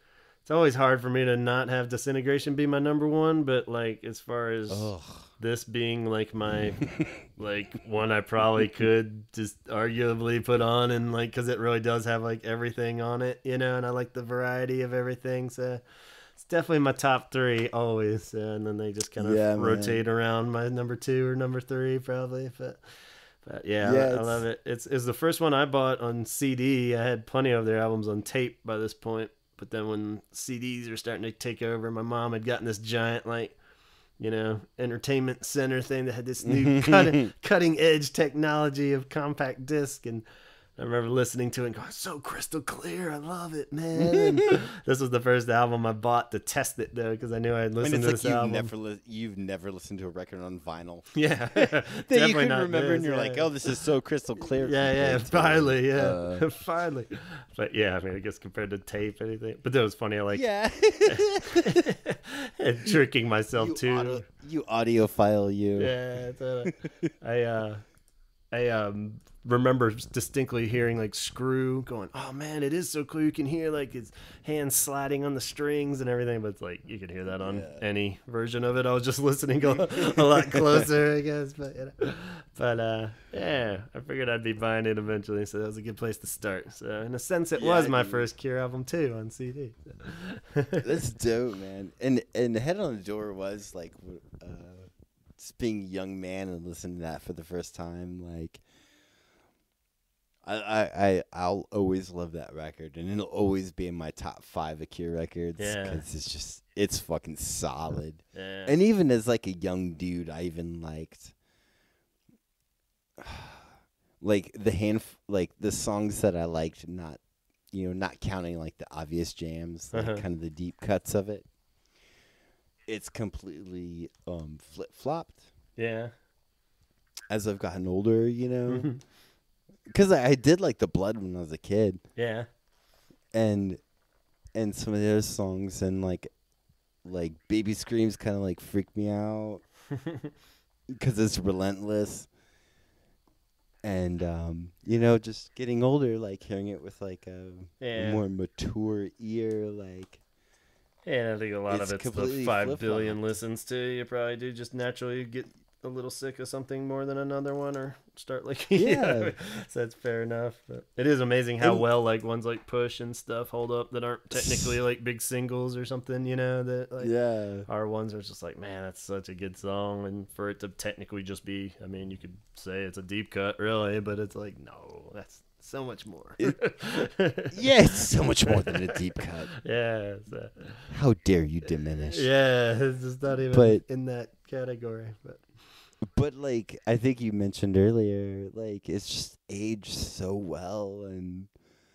it's always hard for me to not have Disintegration be my number one, but like as far as this being like my like one I probably could just arguably put on, and like because it really does have like everything on it, you know, and I like the variety of everything, so it's definitely my top three always, and then they just kind of rotate around my number two or number three probably, but yeah, I love it. It's the first one I bought on CD. I had plenty of their albums on tape by this point, but then when CDs are starting to take over, my mom had gotten this giant, like, you know, entertainment center thing that had this new cutting edge technology of compact disc, and I remember listening to it and going, so crystal clear. I love it, man. And this was the first album I bought to test it, though, because I knew I'd listen to this album. You've never listened to a record on vinyl. Yeah. That you can remember, and you're like, oh, this is so crystal clear. Yeah, finally, finally. But yeah, I mean, I guess compared to tape, anything. But that was funny. I like and tricking myself, too. You audiophile, you. Yeah. I remember distinctly hearing like Screw going, oh man, it is so cool. You can hear like his hands sliding on the strings and everything, but it's like you could hear that on any version of it. I was just listening a lot closer, I guess. But yeah, I figured I'd be buying it eventually, so that was a good place to start. So in a sense, it was my first Cure album too on CD. That's dope, man. And Head on the Door was like just being a young man and listening to that for the first time, like I'll always love that record, and it'll always be in my top 5 of Cure records because it's fucking solid. Yeah. And even as like a young dude, I even liked like the songs that I liked, not counting like the obvious jams, like kind of the deep cuts of it. It's completely flip-flopped. Yeah. As I've gotten older, you know. Because I did like The Blood when I was a kid. Yeah. And some of the other songs and like Baby Screams kind of like freak me out. Because it's relentless. And, just getting older, like hearing it with like a more mature ear, like. Yeah, I think a lot of it's the 5 billion listens to. You probably do just naturally get a little sick of something more than another one, or start like so that's fair enough. But it is amazing how well like ones like Push and stuff hold up that aren't technically like big singles or something, you know, that like our ones are just like, man, that's such a good song, and for it to technically just be, I mean, you could say it's a deep cut really, but it's like, no, that's so much more. It's so much more than a deep cut. Yeah. How dare you diminish? Yeah, it's just not even in that category. But like I think you mentioned earlier, like it's just aged so well, and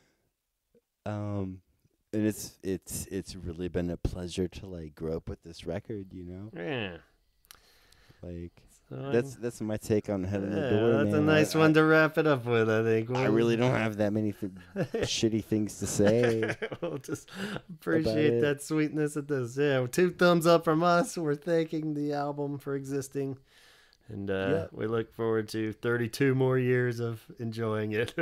it's really been a pleasure to like grow up with this record, you know? Yeah. Like that's my take on Head on the Door. That's a nice one to wrap it up with, I think. I really don't have that many shitty things to say. We'll just appreciate that sweetness of this. Yeah, 2 thumbs up from us. We're thanking the album for existing. And we look forward to 32 more years of enjoying it.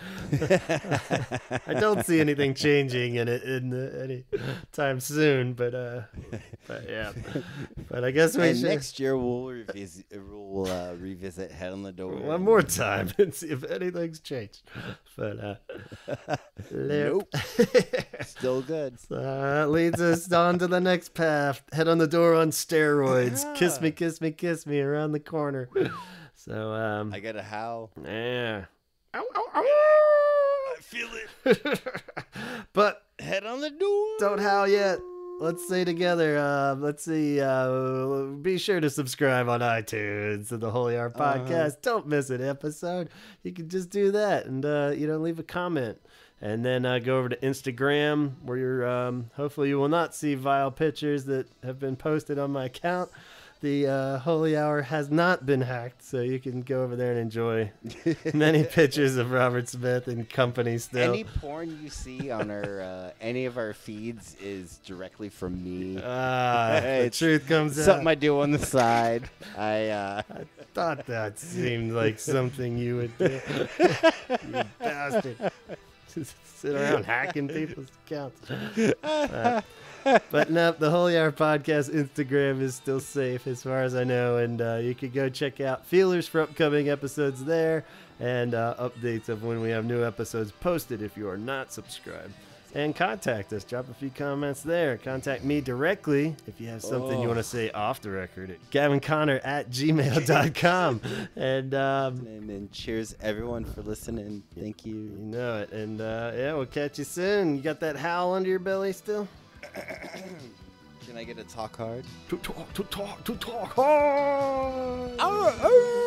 I don't see anything changing in it any time soon, but yeah. But I guess next year we'll revisit Head on the Door one more time and see if anything's changed. But nope, still good. So that leads us on to the next path. Head on the Door on steroids. Kiss me, kiss me, kiss me around the corner. So I gotta howl. Yeah. Ow, ow, ow. I feel it. But Head on the Door. Don't howl yet. Let's say together. Let's see. Be sure to subscribe on iTunes to the Holy Hour Podcast. Don't miss an episode. You can just do that and leave a comment. And then go over to Instagram, where you're hopefully you will not see vile pictures that have been posted on my account. The Holy Hour has not been hacked, so you can go over there and enjoy many pictures of Robert Smith and company still. Any porn you see on our any of our feeds is directly from me. The truth comes out. Something I do on the side. I thought that seemed like something you would do. You bastard. Sit around hacking people's accounts. But no, the Holy Hour Podcast Instagram is still safe as far as I know, and you could go check out feelers for upcoming episodes there and updates of when we have new episodes posted if you are not subscribed. And contact us. Drop a few comments there. Contact me directly if you have something you want to say off the record at gavinconner@gmail.com. And cheers, everyone, for listening. Thank you. You know it. And yeah, we'll catch you soon. You got that howl under your belly still? Can I get a talk hard? To talk hard. Oh, oh.